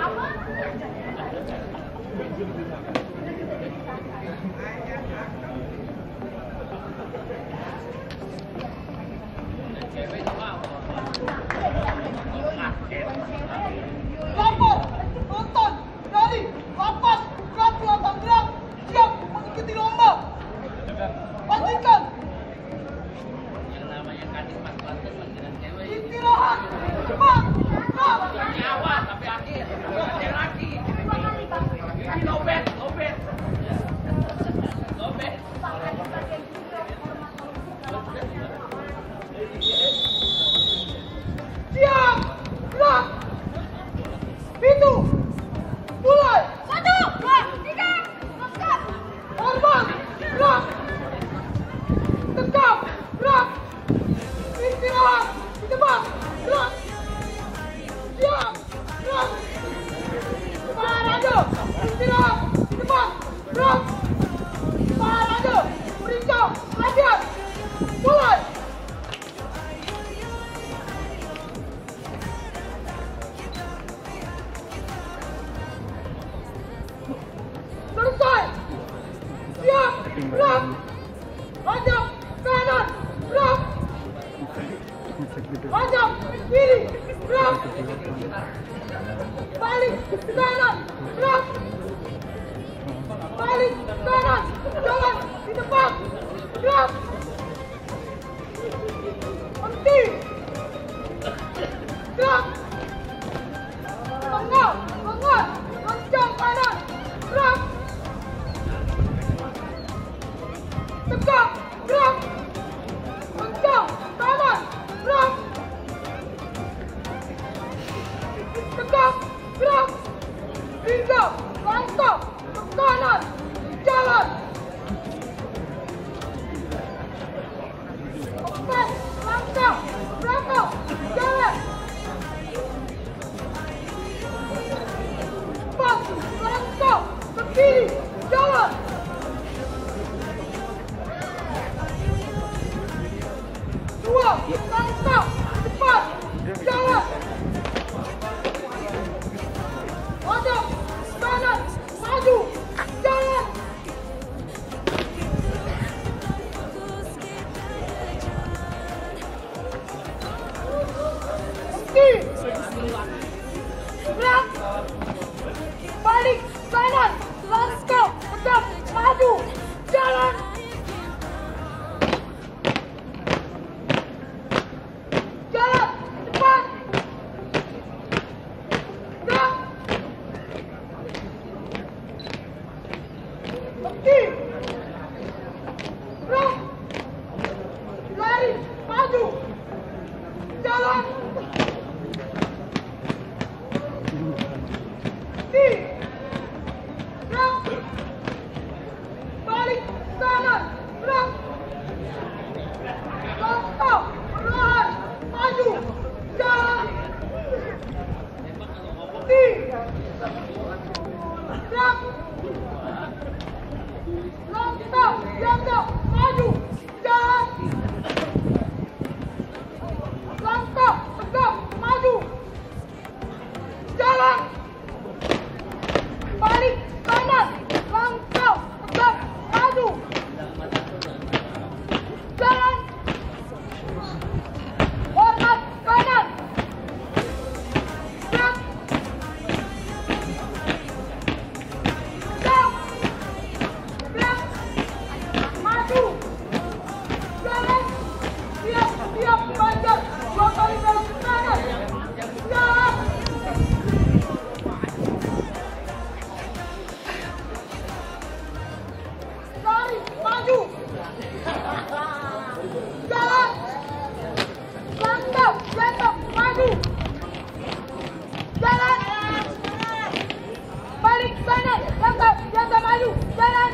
Lapor, nonton dari lapas kelas dua Tangerang siap mengikuti lomba. Pastikan. Istirahat, cepat, cepat. Nyawa sampai akhir. Ada lagi. Ini lobet, lobet. Lobet. Siap, gerak. Pintu, mulai. Satu, dua, tiga, masuk. Hormat, gerak. Tegak, gerak. Istirahat, di tempat, gerak. Siap, gerak. Parade, istirahat, di tempat, gerak. Parade, perintah, latihan. Mulai. Selesai. Siap, gerak. Hadap kanan, gerak. Hadap kiri, gerak. Balik kanan, gerak. Balik kanan, jalan di depan, gerak. Berhenti. Gerak. tegak, gerak. Tiga, langkah ke kanan, jalan. Empat, langkah ke belakang, jalan. Empat, langkah ke kiri, jalan. Dua, langkah cepat, jalan. Hadap, kanan, maju, jalan. Berhenti. Gerak. Balik, kanan, langkah, tegak, maju, jalan. Jalan, cepat. Gerak. Berhenti. Gerak. Lari, maju. Jalan. Berhenti. Gerak. Balik, kanan, gerak. Langkah, perlahan, maju, jalan. Berhenti. Gerak. Langkah, dianggap, maju, jalan. Langkah, tegak, maju, jalan. Balik, kanan, langkah, tegak, maju, jalan. Hormat kanan. Gerak. Gerak. Gerak. Maju. Jalan. Siap, siap, panjang. Dua kali belok ke kanan. Jalan. Lari, maju. Jalan. Langkah, jatuh, maju. Jalan. Balik kanan, langkah, jatuh, maju. Jalan.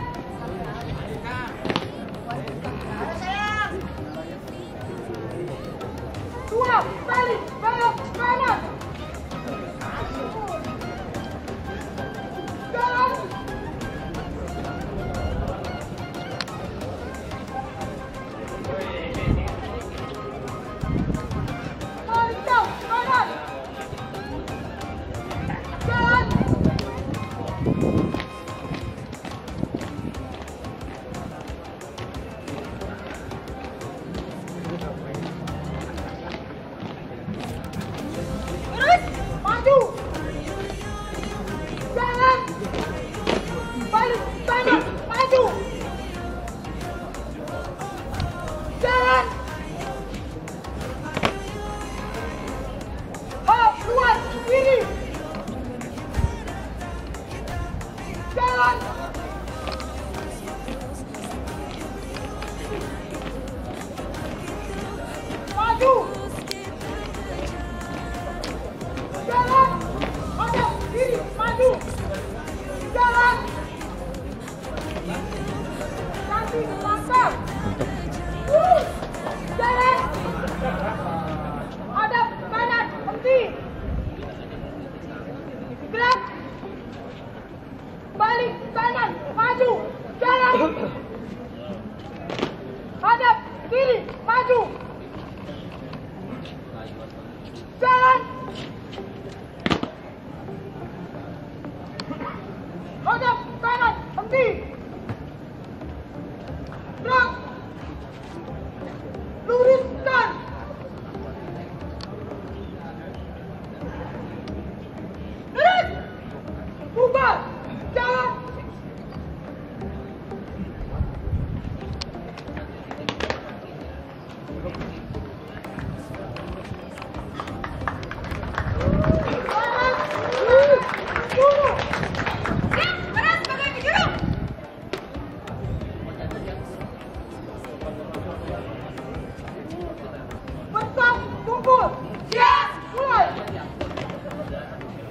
Dua, balik, belok kanan. Jalan. Panjang kanan. Jalan. Terus maju. Jalan. Balik kanan, maju. Jalan. Oh, keluar, kiri. Jalan. Maju. Jalan. Hadap, kiri, maju. Jalan. Kaki ke belakang. Uh, Jalan. Hadap kanan, berhenti. Gerak. Balik kanan, maju, jalan. Hadap kiri, maju. Jalan. Hadap kanan, berhenti. Gerak. Luruskan. Lurus. Bubar. Jalan. Besar, kumpul, siap, mulai.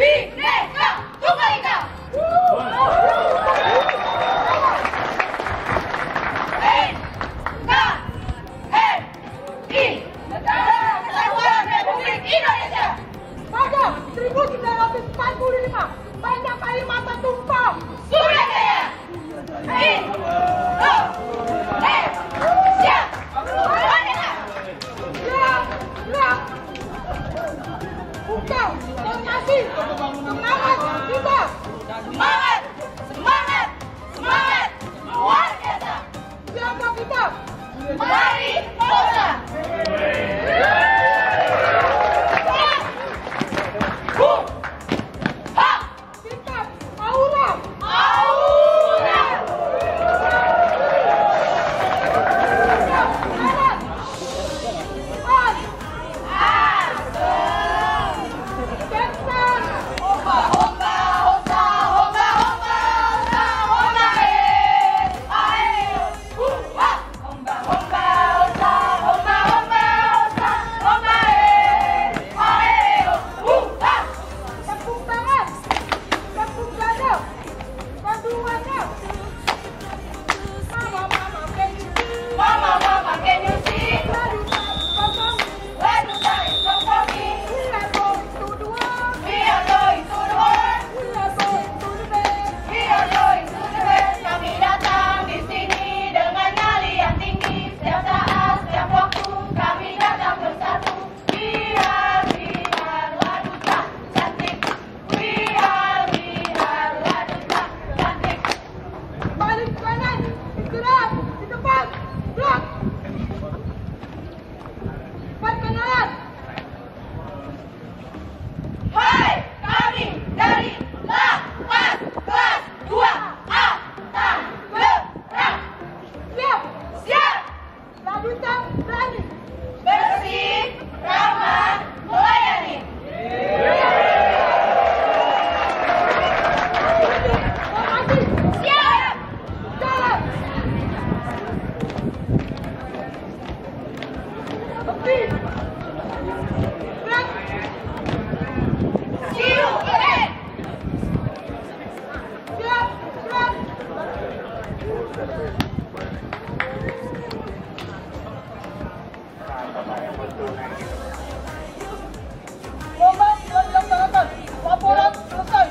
Bhinneka Tunggal Ika. N K R I Negara Kesatuan Republik Indonesia. Pada seribu sembilan ratus empat puluh lima, Banda Kalimantan tumpah. Surabaya. Indonesia. Merdeka. Siap, siap. Buka, formasi, semangat kita. Semangat, semangat, semangat, luar biasa. Siapa kita? Mari Polda. Bu, ha, Kita, Aura. Aura. Kanan. Pas. Asal. Teksan. Oba, oba, oba, oba, oba, oba, oba, eh, ae, uh, ha, oba, oba, oba, oba, oba, oba, oba, eh, ae, uh, ha. Tepuk tangan. Tepuk dada. Padu wajah. Mama, mama, can you see? Mama, mama, can you see? Where you come from? Where do I come from? We are going to the world. We are going to the world. We are going to the bed. We are going to the best. Kami datang di sini dengan nyali yang tinggi. Setiap saat, setiap waktu, kami datang bersatu. We are, we are, Laduta, cantik. We are, we are, Laduta, cantik. Balik kanan. Gerak. Di depan. Blok. Perkenalan. Hai, kami dari lapas kelas dua A Tangerang. Siap. Siap, Laduta berani. bersih, ramah, melayani. Formasi. Siap. Jalan. Tepi. Gerak. See you again. Siap. Gerak. Lomba telah dilaksanakan. Laporan selesai.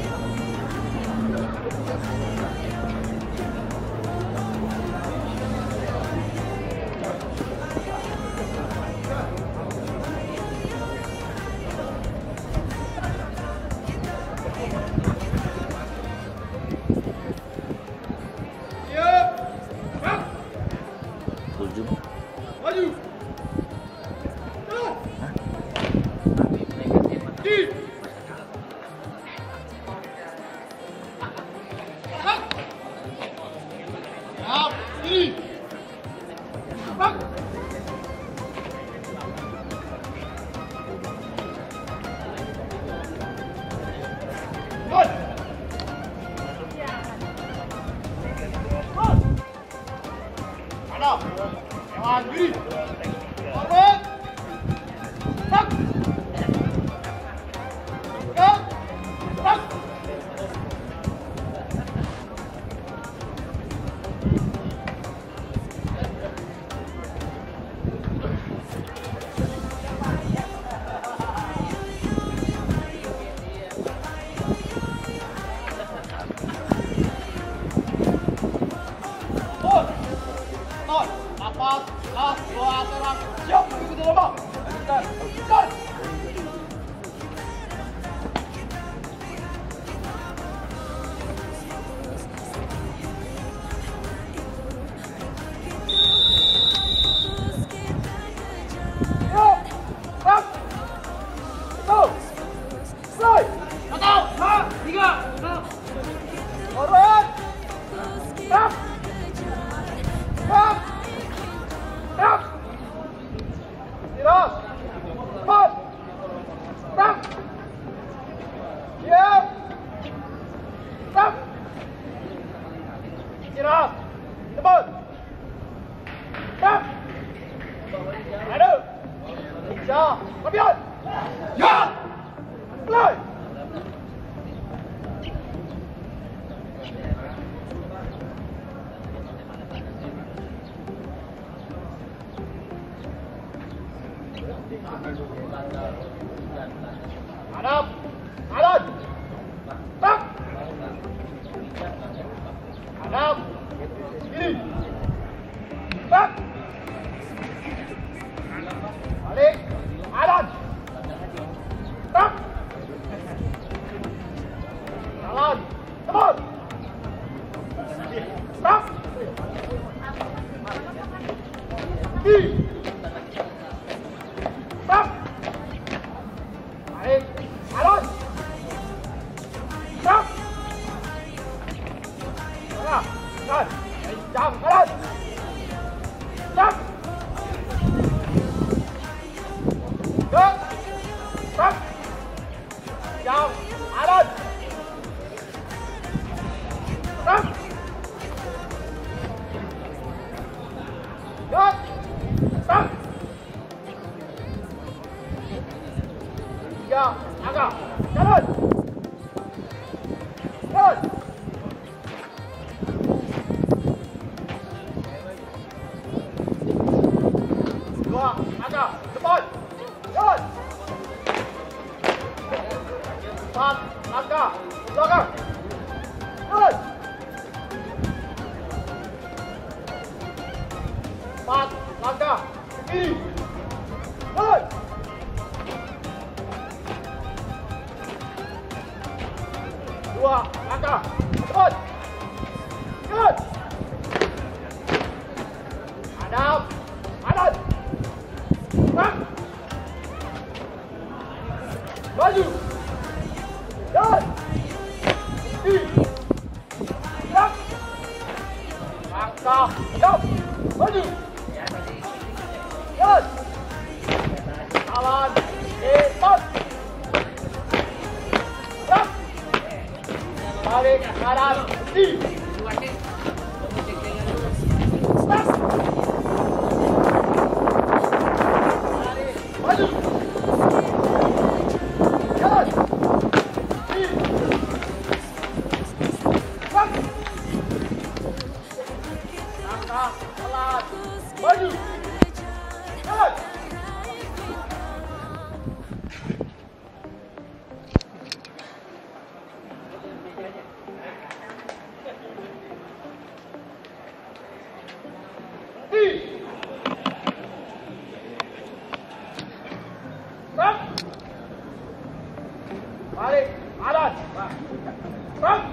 Lapas, kelas dua Tangerang, siap mengikuti lomba. Lanjutkan, lanjutkan. Siap, gerak. Satu, mulai. Satu, dua, tiga, enam. Forward. Gerak. Gerak. Gerak. Istirahat. Cepat. Hadap, jalan. Tak. Hadap, kiri. Tak. Balik, jalan. Tak. Jalan, teman. Tak. Kiri. Tak. Balik, jalan. Tak. Tengah, jalan. Kencang, jalan. Tak. Tak. Tak. Kencang, jalan. Tak. Tak. Tak. Tiga, agak, jalan. Jalan. Dua, agak, depan. Jalan. Empat, langkah, belakang. Jalan. Empat, langkah, kiri. Jalan. Dua, langkah, depan. Jalan. Hadap, kanan. Tak. Maju. Jalan. Kiri. Tak. Langkah, siap. Maju. Jalan. Jalan. Cepat. Tak. Balik kanan. Kiri. Tak. Maju. Jalan. Kiri. Tak. Langkah pelan. Maju. Jalan. Kiri. Tak. Balik kanan. Tak.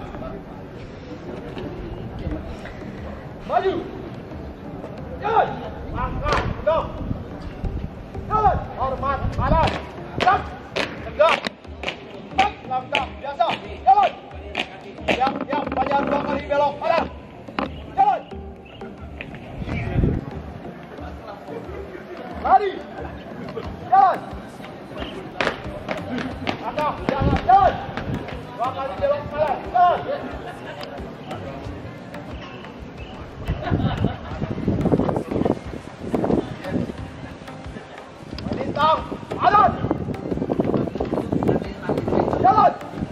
Maju. Jalan. Langkah tegak. Jalan. Hormat kanan. Tak. Tegak. Tak. Langkah biasa. Jalan. Siap, siap. Banyak dua kali belok kanan. Jalan. Lari. Jalan. Langkah biasa. Jalan. Dua kali belok kanan. Jalan. Melintang, jalan. Jalan.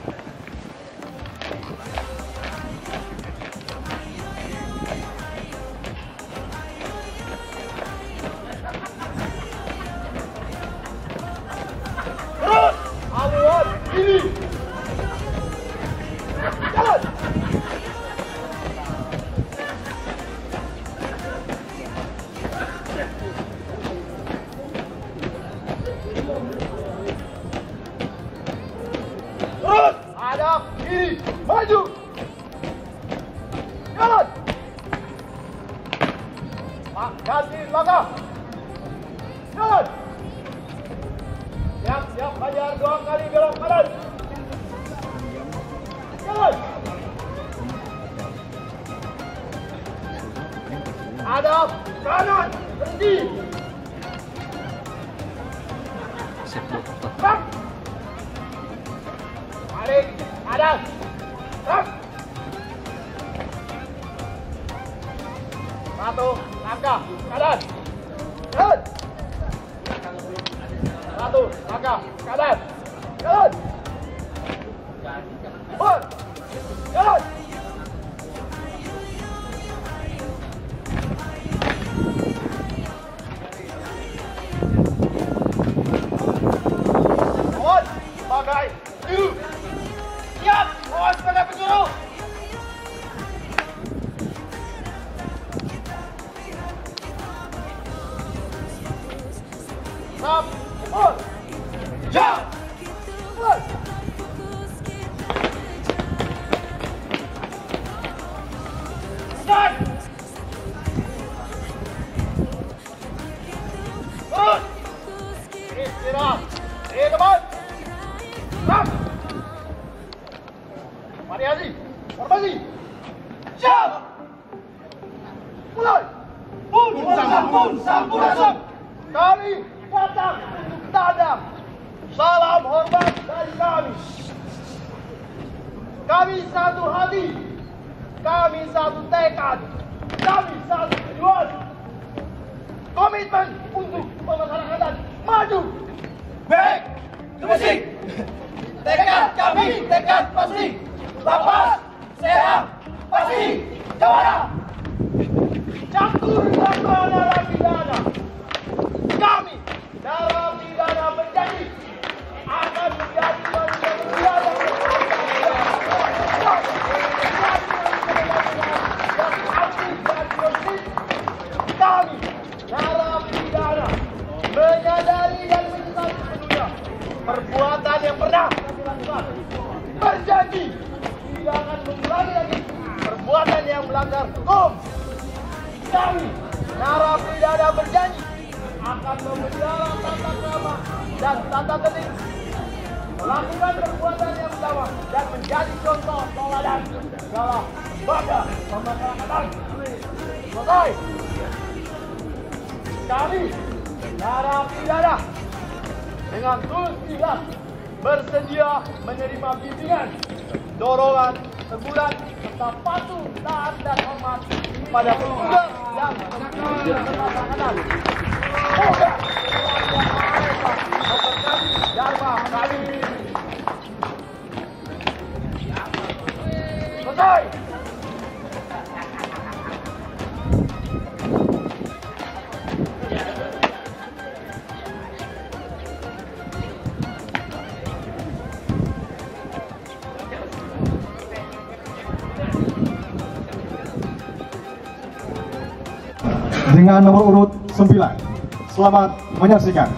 Terus, haluan kiri. Jalan. Terus, hadap kiri, maju. Jalan. Pak, ganti langkah. Jalan. Siap, siap, hajar dua kali belok kanan. Jalan. Hadap kanan, berhenti. Tak. Balik, kanan. Tak. Satu, langkah, kanan. Jalan. Satu, langkah, kanan. Jalan. Empat. Jalan. Stop. Pukul. Jump. Pukul. Start. Turun. Istirahat. Eh, teman. Stop. Mari Haji. Formasi. Jump. Mulai. Pun, sampun, sampun, sampun. Kami datang untuk tadam. Salam hormat dari kami. Kami satu hati. Kami satu tekad. Kami satu tujuan. Komitmen untuk pemasarakatan maju. Baik, musik. Tekad kami, tekad pasti. Lapas, sehat, pasti. Jawara. Catur tanpa narapidana. Kami narapidana berjanji akan menjadi manusia mulia dan kami narapidana menyadari dan menyesali sepenuhnya perbuatan yang pernah kami lakukan. Berjanji tidak akan mengulangi lagi perbuatan yang melanggar hukum. Kami narapidana berjanji akan memelihara tata krama dan tata tertib, melakukan perbuatan yang utama dan menjadi contoh teladan segala lembaga pemasarakatan. Selesai. Kami narapidana dengan tulus ikhlas bersedia menerima bimbingan, dorongan, teguran serta patuh, taat dan hormat pada petugas yang berpemasarakatan. Semoga memberkati dharma kami. Selesai. Dengan nomor urut sembilan. Selamat menyaksikan.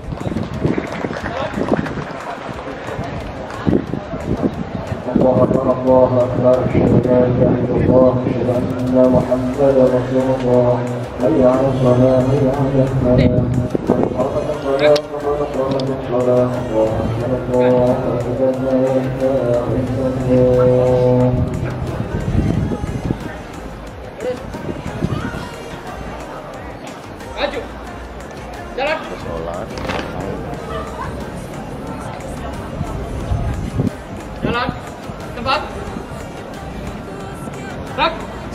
الله أكبر الله أكبر أشهد أن لا إله إلا الله أشهد أن محمدا رسول الله حي على الصلاة حي على الفلاح قد قامت الصلاة قد قامت الصلاة الله أكبر الله أشهد أن لا إله إلا الله. Maju. Jalan. Jalan. Tempat. Rak.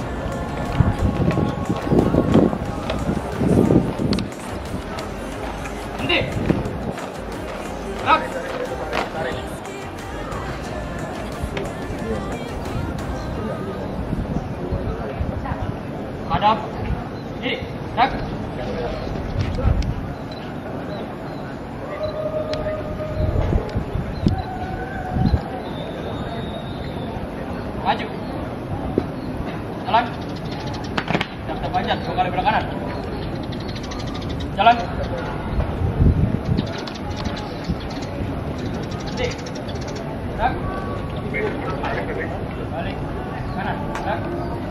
Nanti. Rak. Hadap. Ini. Rak. Maju. Jalan. Daftar panjat, dua kali belok kanan. Jalan. Nanti. Rak. Balik. Kanan. Rak.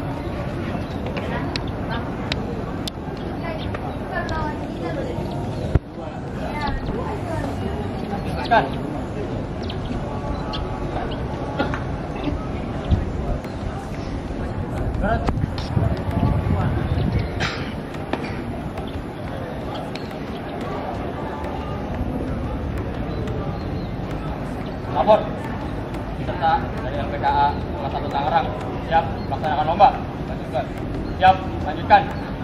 Kan. Berat. Lapor. Serta dari L P K A kelas satu Tangerang. Siap melaksanakan lomba. Lanjutkan. Siap, lanjutkan.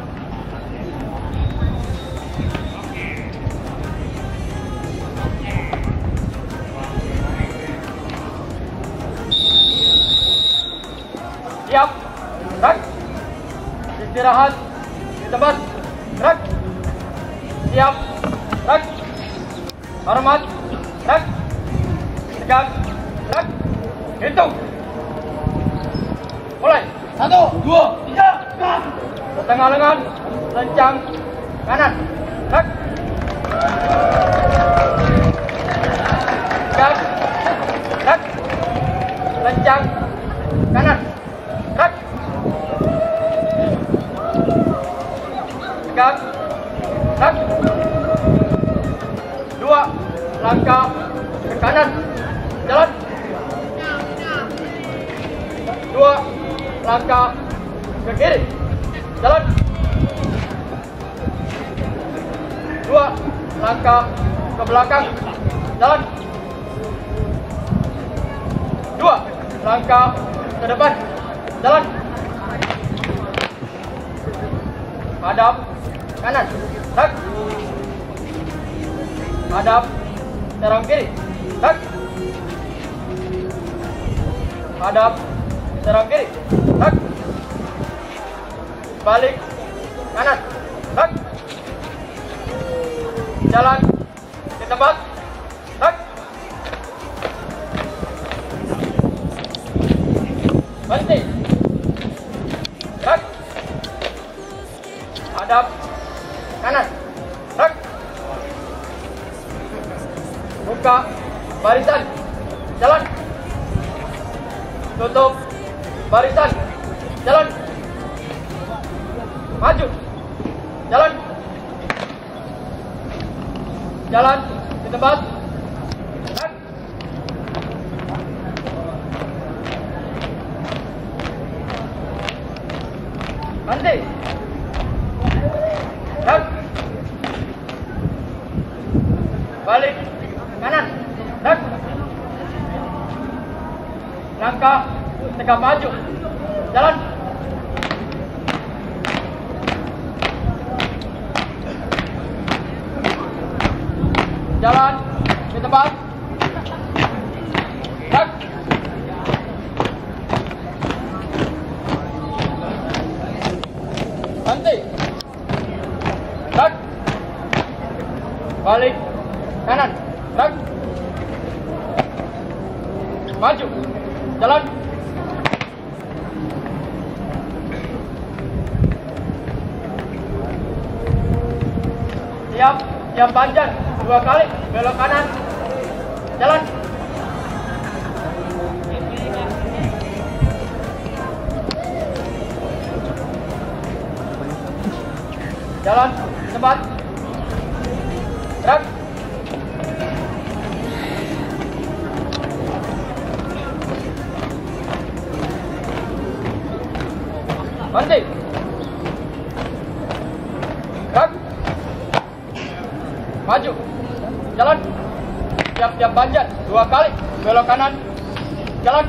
Siap. Gerak. Istirahat di tempat. Gerak. Siap. Gerak. Hormat. Gerak. Tegak. Gerak. Hitung. Mulai. Satu, dua, tiga, gerak. Setengah lengan. Lencang. Kanan. Gerak. Gas. Rak. Lencang. Kanan. Rak. Gas. Rak. Dua langkah ke kanan. Jalan. Dua langkah ke kiri. Jalan. Dua langkah ke belakang. Jalan. Dua langkah ke depan. Jalan. Hadap kanan. Tak. Hadap serang kiri. Tak. Hadap serang kiri. Tak. Balik kanan. Tak. Jalan di tempat. Tak. Berhenti. Tak. Hadap kanan. Tak. Buka barisan. Jalan. Tutup barisan. Jalan. Maju. Jalan. Jalan di tempat. Tak. Berhenti. Tak. Balik kanan. Tak. Langkah tegak maju. Jalan. Jalan di tempat. Tak. Berhenti. Tak. Balik kanan. Tak. Maju. Jalan. Siap, siap panjang. Dua kali, belok kanan. Jalan. Jalan, cepat. Gerak. Berhenti. Gerak. Maju. Jalan. Siap-siap panjat. Dua kali. Belok kanan. Jalan.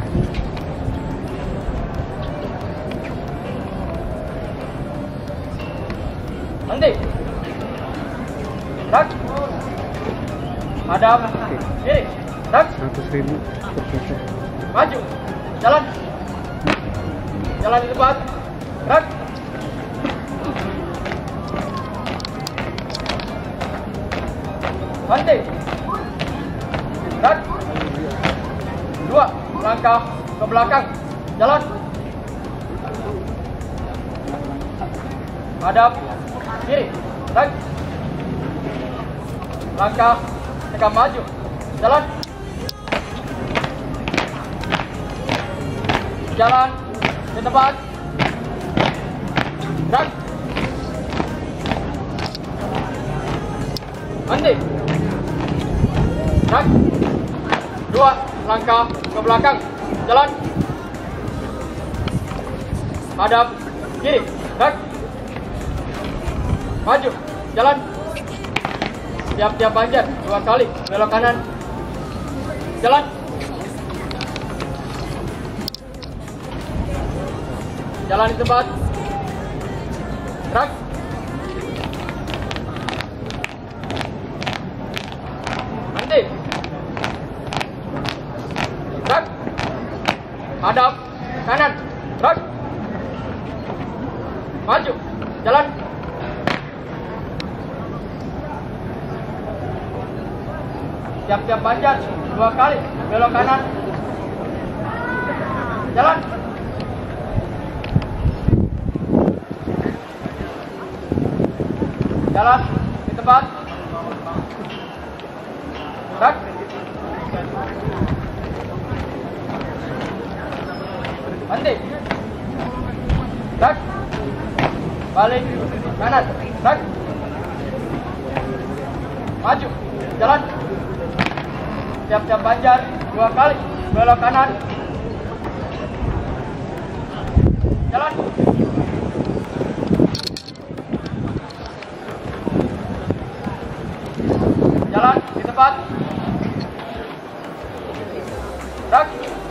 Berhenti. Tak. Hadap. Kiri. Tak. seratus ribu. Maju. Jalan. Jalan di tempat. Tak. Berhenti. Tak. Dua langkah ke belakang. Jalan. Hadap kiri. Tak. Langkah tegak maju. Jalan. Jalan di tempat. Tak. Berhenti. Tak. Dua langkah ke belakang. Jalan. Hadap kiri. Tak. Maju. Jalan. Siap-siap panjat. Dua kali. Belok kanan. Jalan. Jalan di tempat. Tak. Berhenti. Tak. Hadap kanan. Tak. Maju. Jalan. Siap-siap panjat. Dua kali. Belok kanan. Jalan. Jalan di tempat. Gerak. Berhenti. Gerak. Balik. Kanan. Gerak. Maju. Jalan. Siap-siap banjar. Dua kali. Belok kanan. Jalan. Jalan di tempat. Gerak.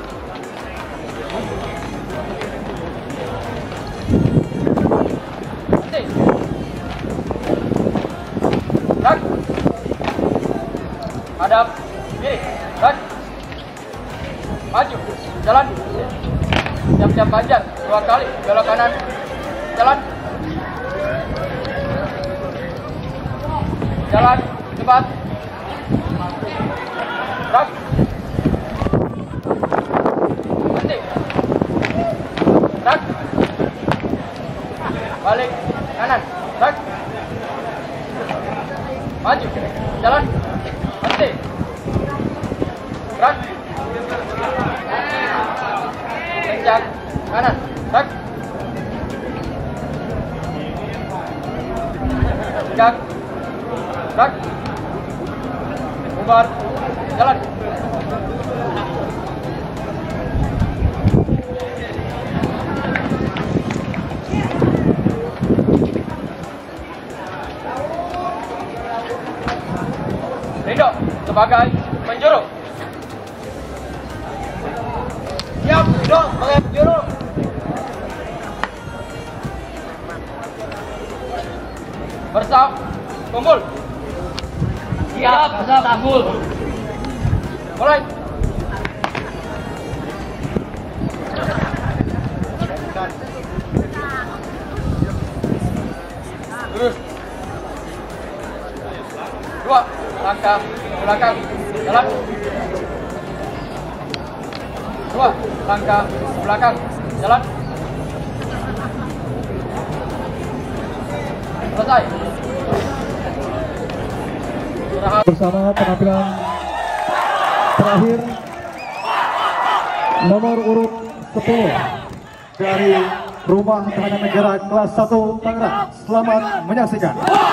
Berhenti. Gerak. Hadap. Kiri. Gerak. Maju. Jalan. Siap-siap banjar. Dua kali. Belok kanan. Jalan. Jalan. Cepat. Gerak. Berhenti. Gerak. Balik. Kanan. Gerak. Maju. Jalan. Berhenti. Gerak. Kencang. Kanan. Gerak. Kencang. Gerak. Bubar. Jalan. Rido sebagai penjuru. Siap, Rido sebagai penjuru. Bersam, kumpul. Siap, bersam, kumpul. Mulai. Terus. Dua langkah belakang. Jalan. Dua langkah belakang. Jalan. Selesai. Bersama penampilan terakhir nomor urut sepuluh dari Rumah Tahanan Negara kelas satu Tangerang. Selamat menyaksikan.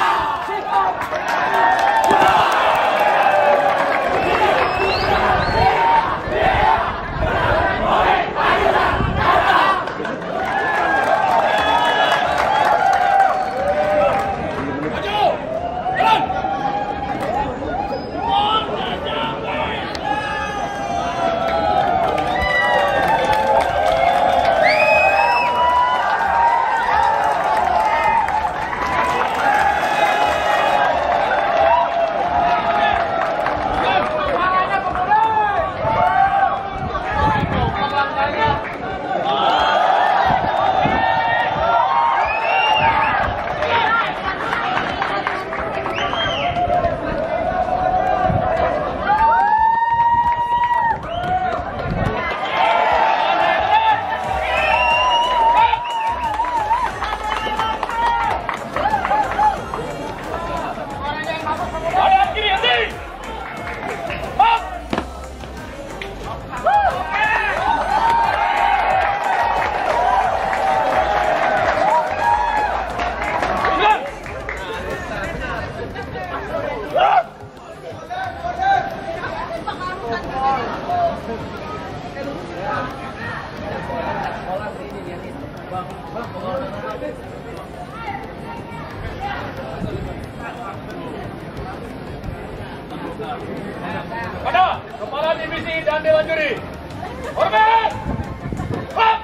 Pada Kepala Divisi dan Dewan Juri, hormat! Hop!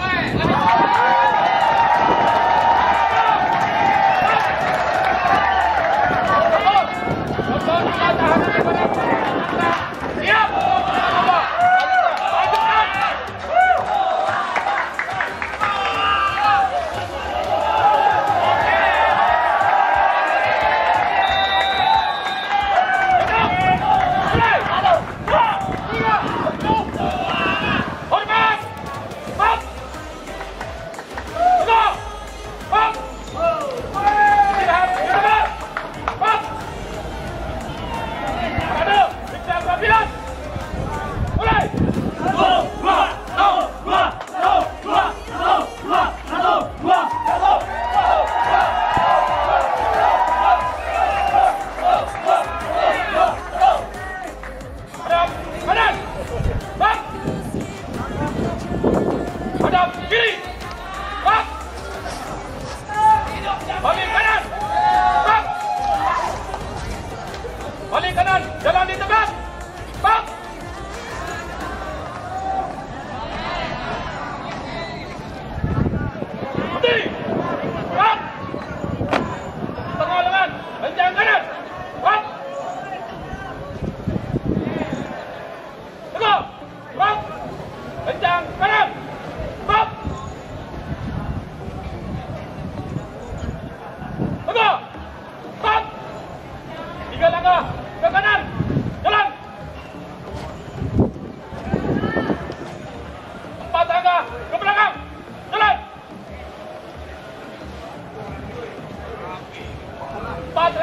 Siap! Hormat!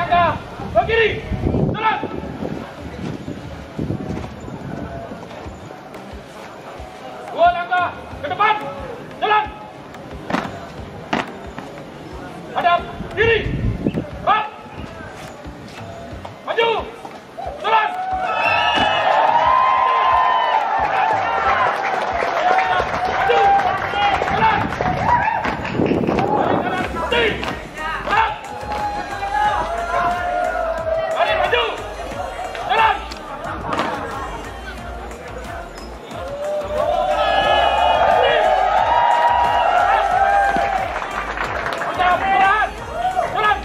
langkah ke kiri, jalan. Dua langkah ke depan, jalan. Hadap kiri, gerak. Maju, jalan. Maju, jalan. Balik kanan, berhenti. Gerak. Balik maju, jalan. Berhenti. Sudah, berjalan. Jalan.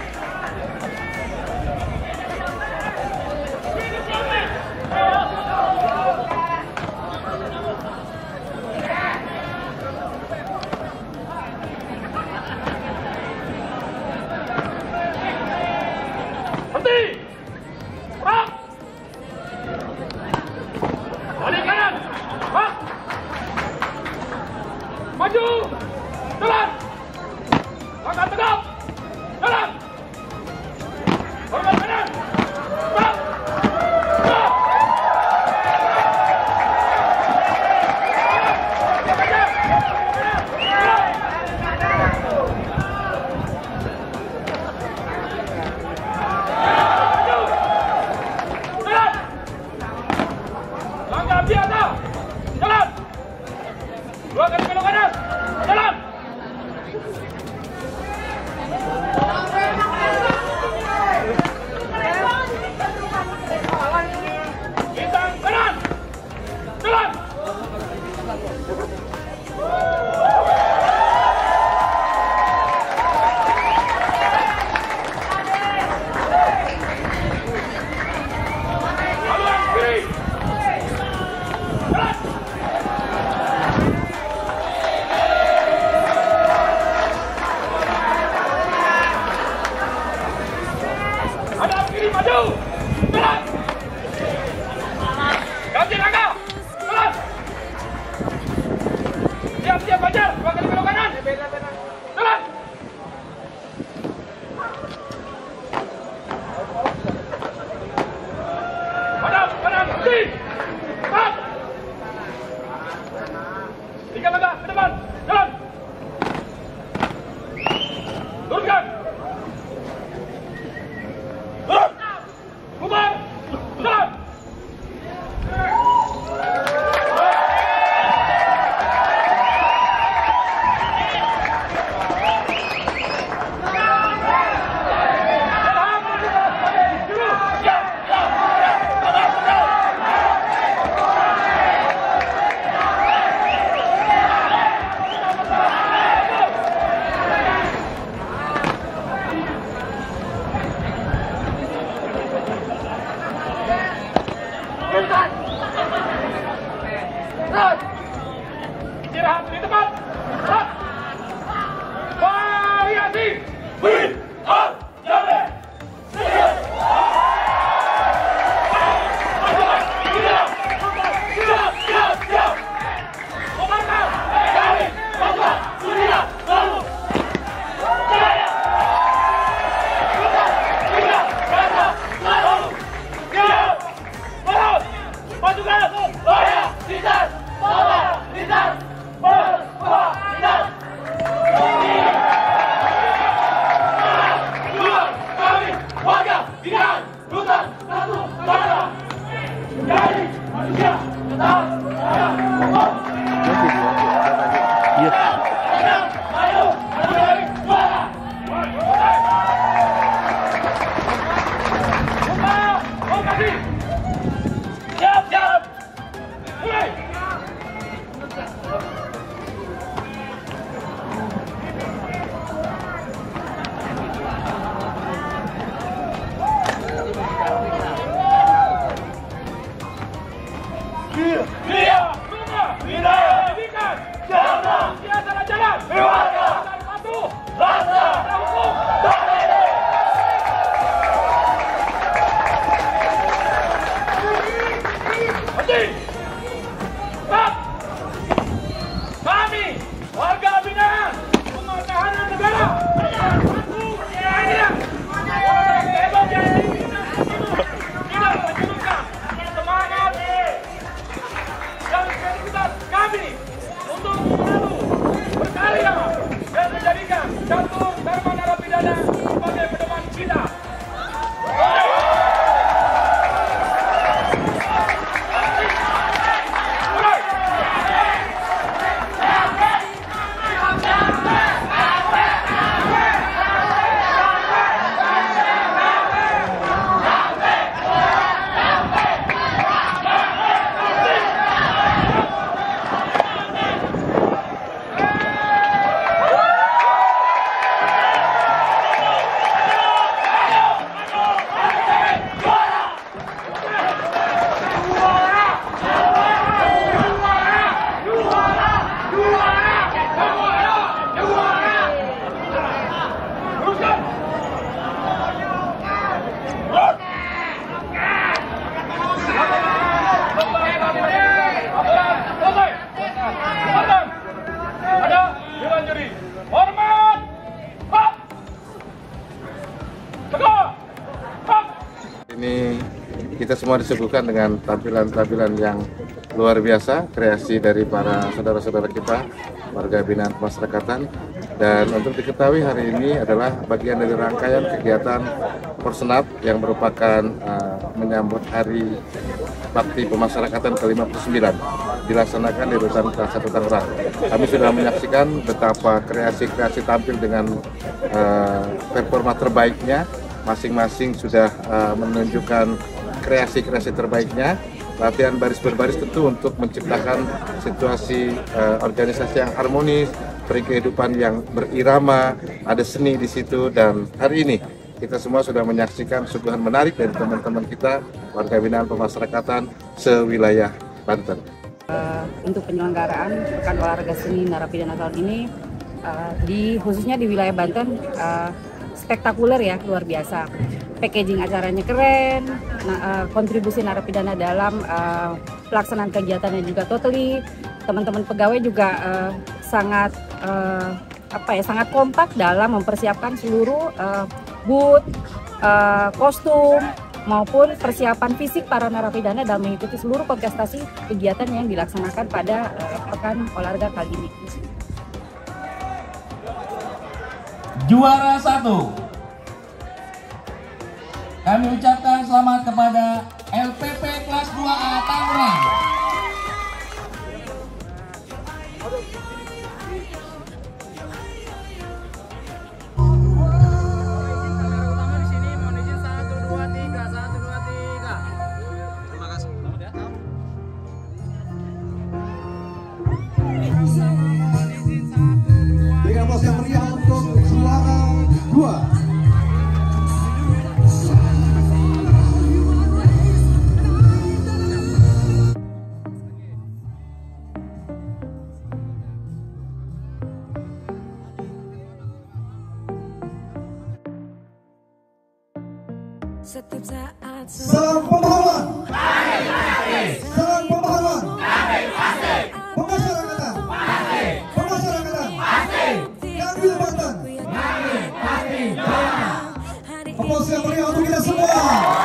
Ini kita semua disuguhkan dengan tampilan-tampilan yang luar biasa, kreasi dari para saudara-saudara kita, warga binaan pemasyarakatan. Dan untuk diketahui hari ini adalah bagian dari rangkaian kegiatan Porsenat yang merupakan uh, menyambut Hari Bakti Pemasyarakatan ke lima puluh sembilan dilaksanakan di Rutan Kelas satu Tangerang. Kami sudah menyaksikan betapa kreasi-kreasi tampil dengan uh, performa terbaiknya. Masing-masing sudah uh, menunjukkan kreasi-kreasi terbaiknya. Latihan baris berbaris tentu untuk menciptakan situasi uh, organisasi yang harmonis, kehidupan yang berirama, ada seni di situ. Dan hari ini kita semua sudah menyaksikan suguhan menarik dari teman-teman kita, warga binaan pemasyarakatan sewilayah Banten. Uh, untuk penyelenggaraan Pekan Olahraga Seni Narapidana tahun ini, uh, di khususnya di wilayah Banten, uh, spektakuler ya, luar biasa. Packaging acaranya keren, nah, uh, kontribusi narapidana dalam uh, pelaksanaan kegiatannya juga totally. Teman-teman pegawai juga uh, sangat uh, apa ya, sangat kompak dalam mempersiapkan seluruh uh, booth, uh, kostum maupun persiapan fisik para narapidana dalam mengikuti seluruh kontestasi kegiatan yang dilaksanakan pada uh, Pekan Olahraga kali ini. Juara satu, kami ucapkan selamat kepada L P P kelas dua A Tangerang. Dengan bos yang meriah untuk juara dua. Setiap saat Salam pemahaman. Salam pemahaman. Pemasyarakatan. Pemasyarakatan. Ngambil Banten. Aplaus yang meriah untuk kita semua.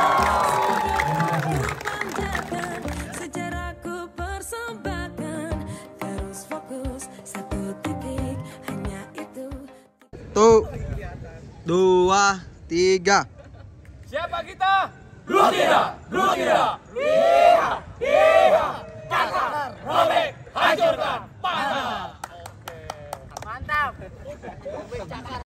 sejarahku persembahkan, terus fokus satu titik, hanya itu. Satu, dua, tiga. Siapa kita? Dua tidak, dua tidak. Iya, iya. Cakar, robek, hancurkan, patah. Oke. Mantap.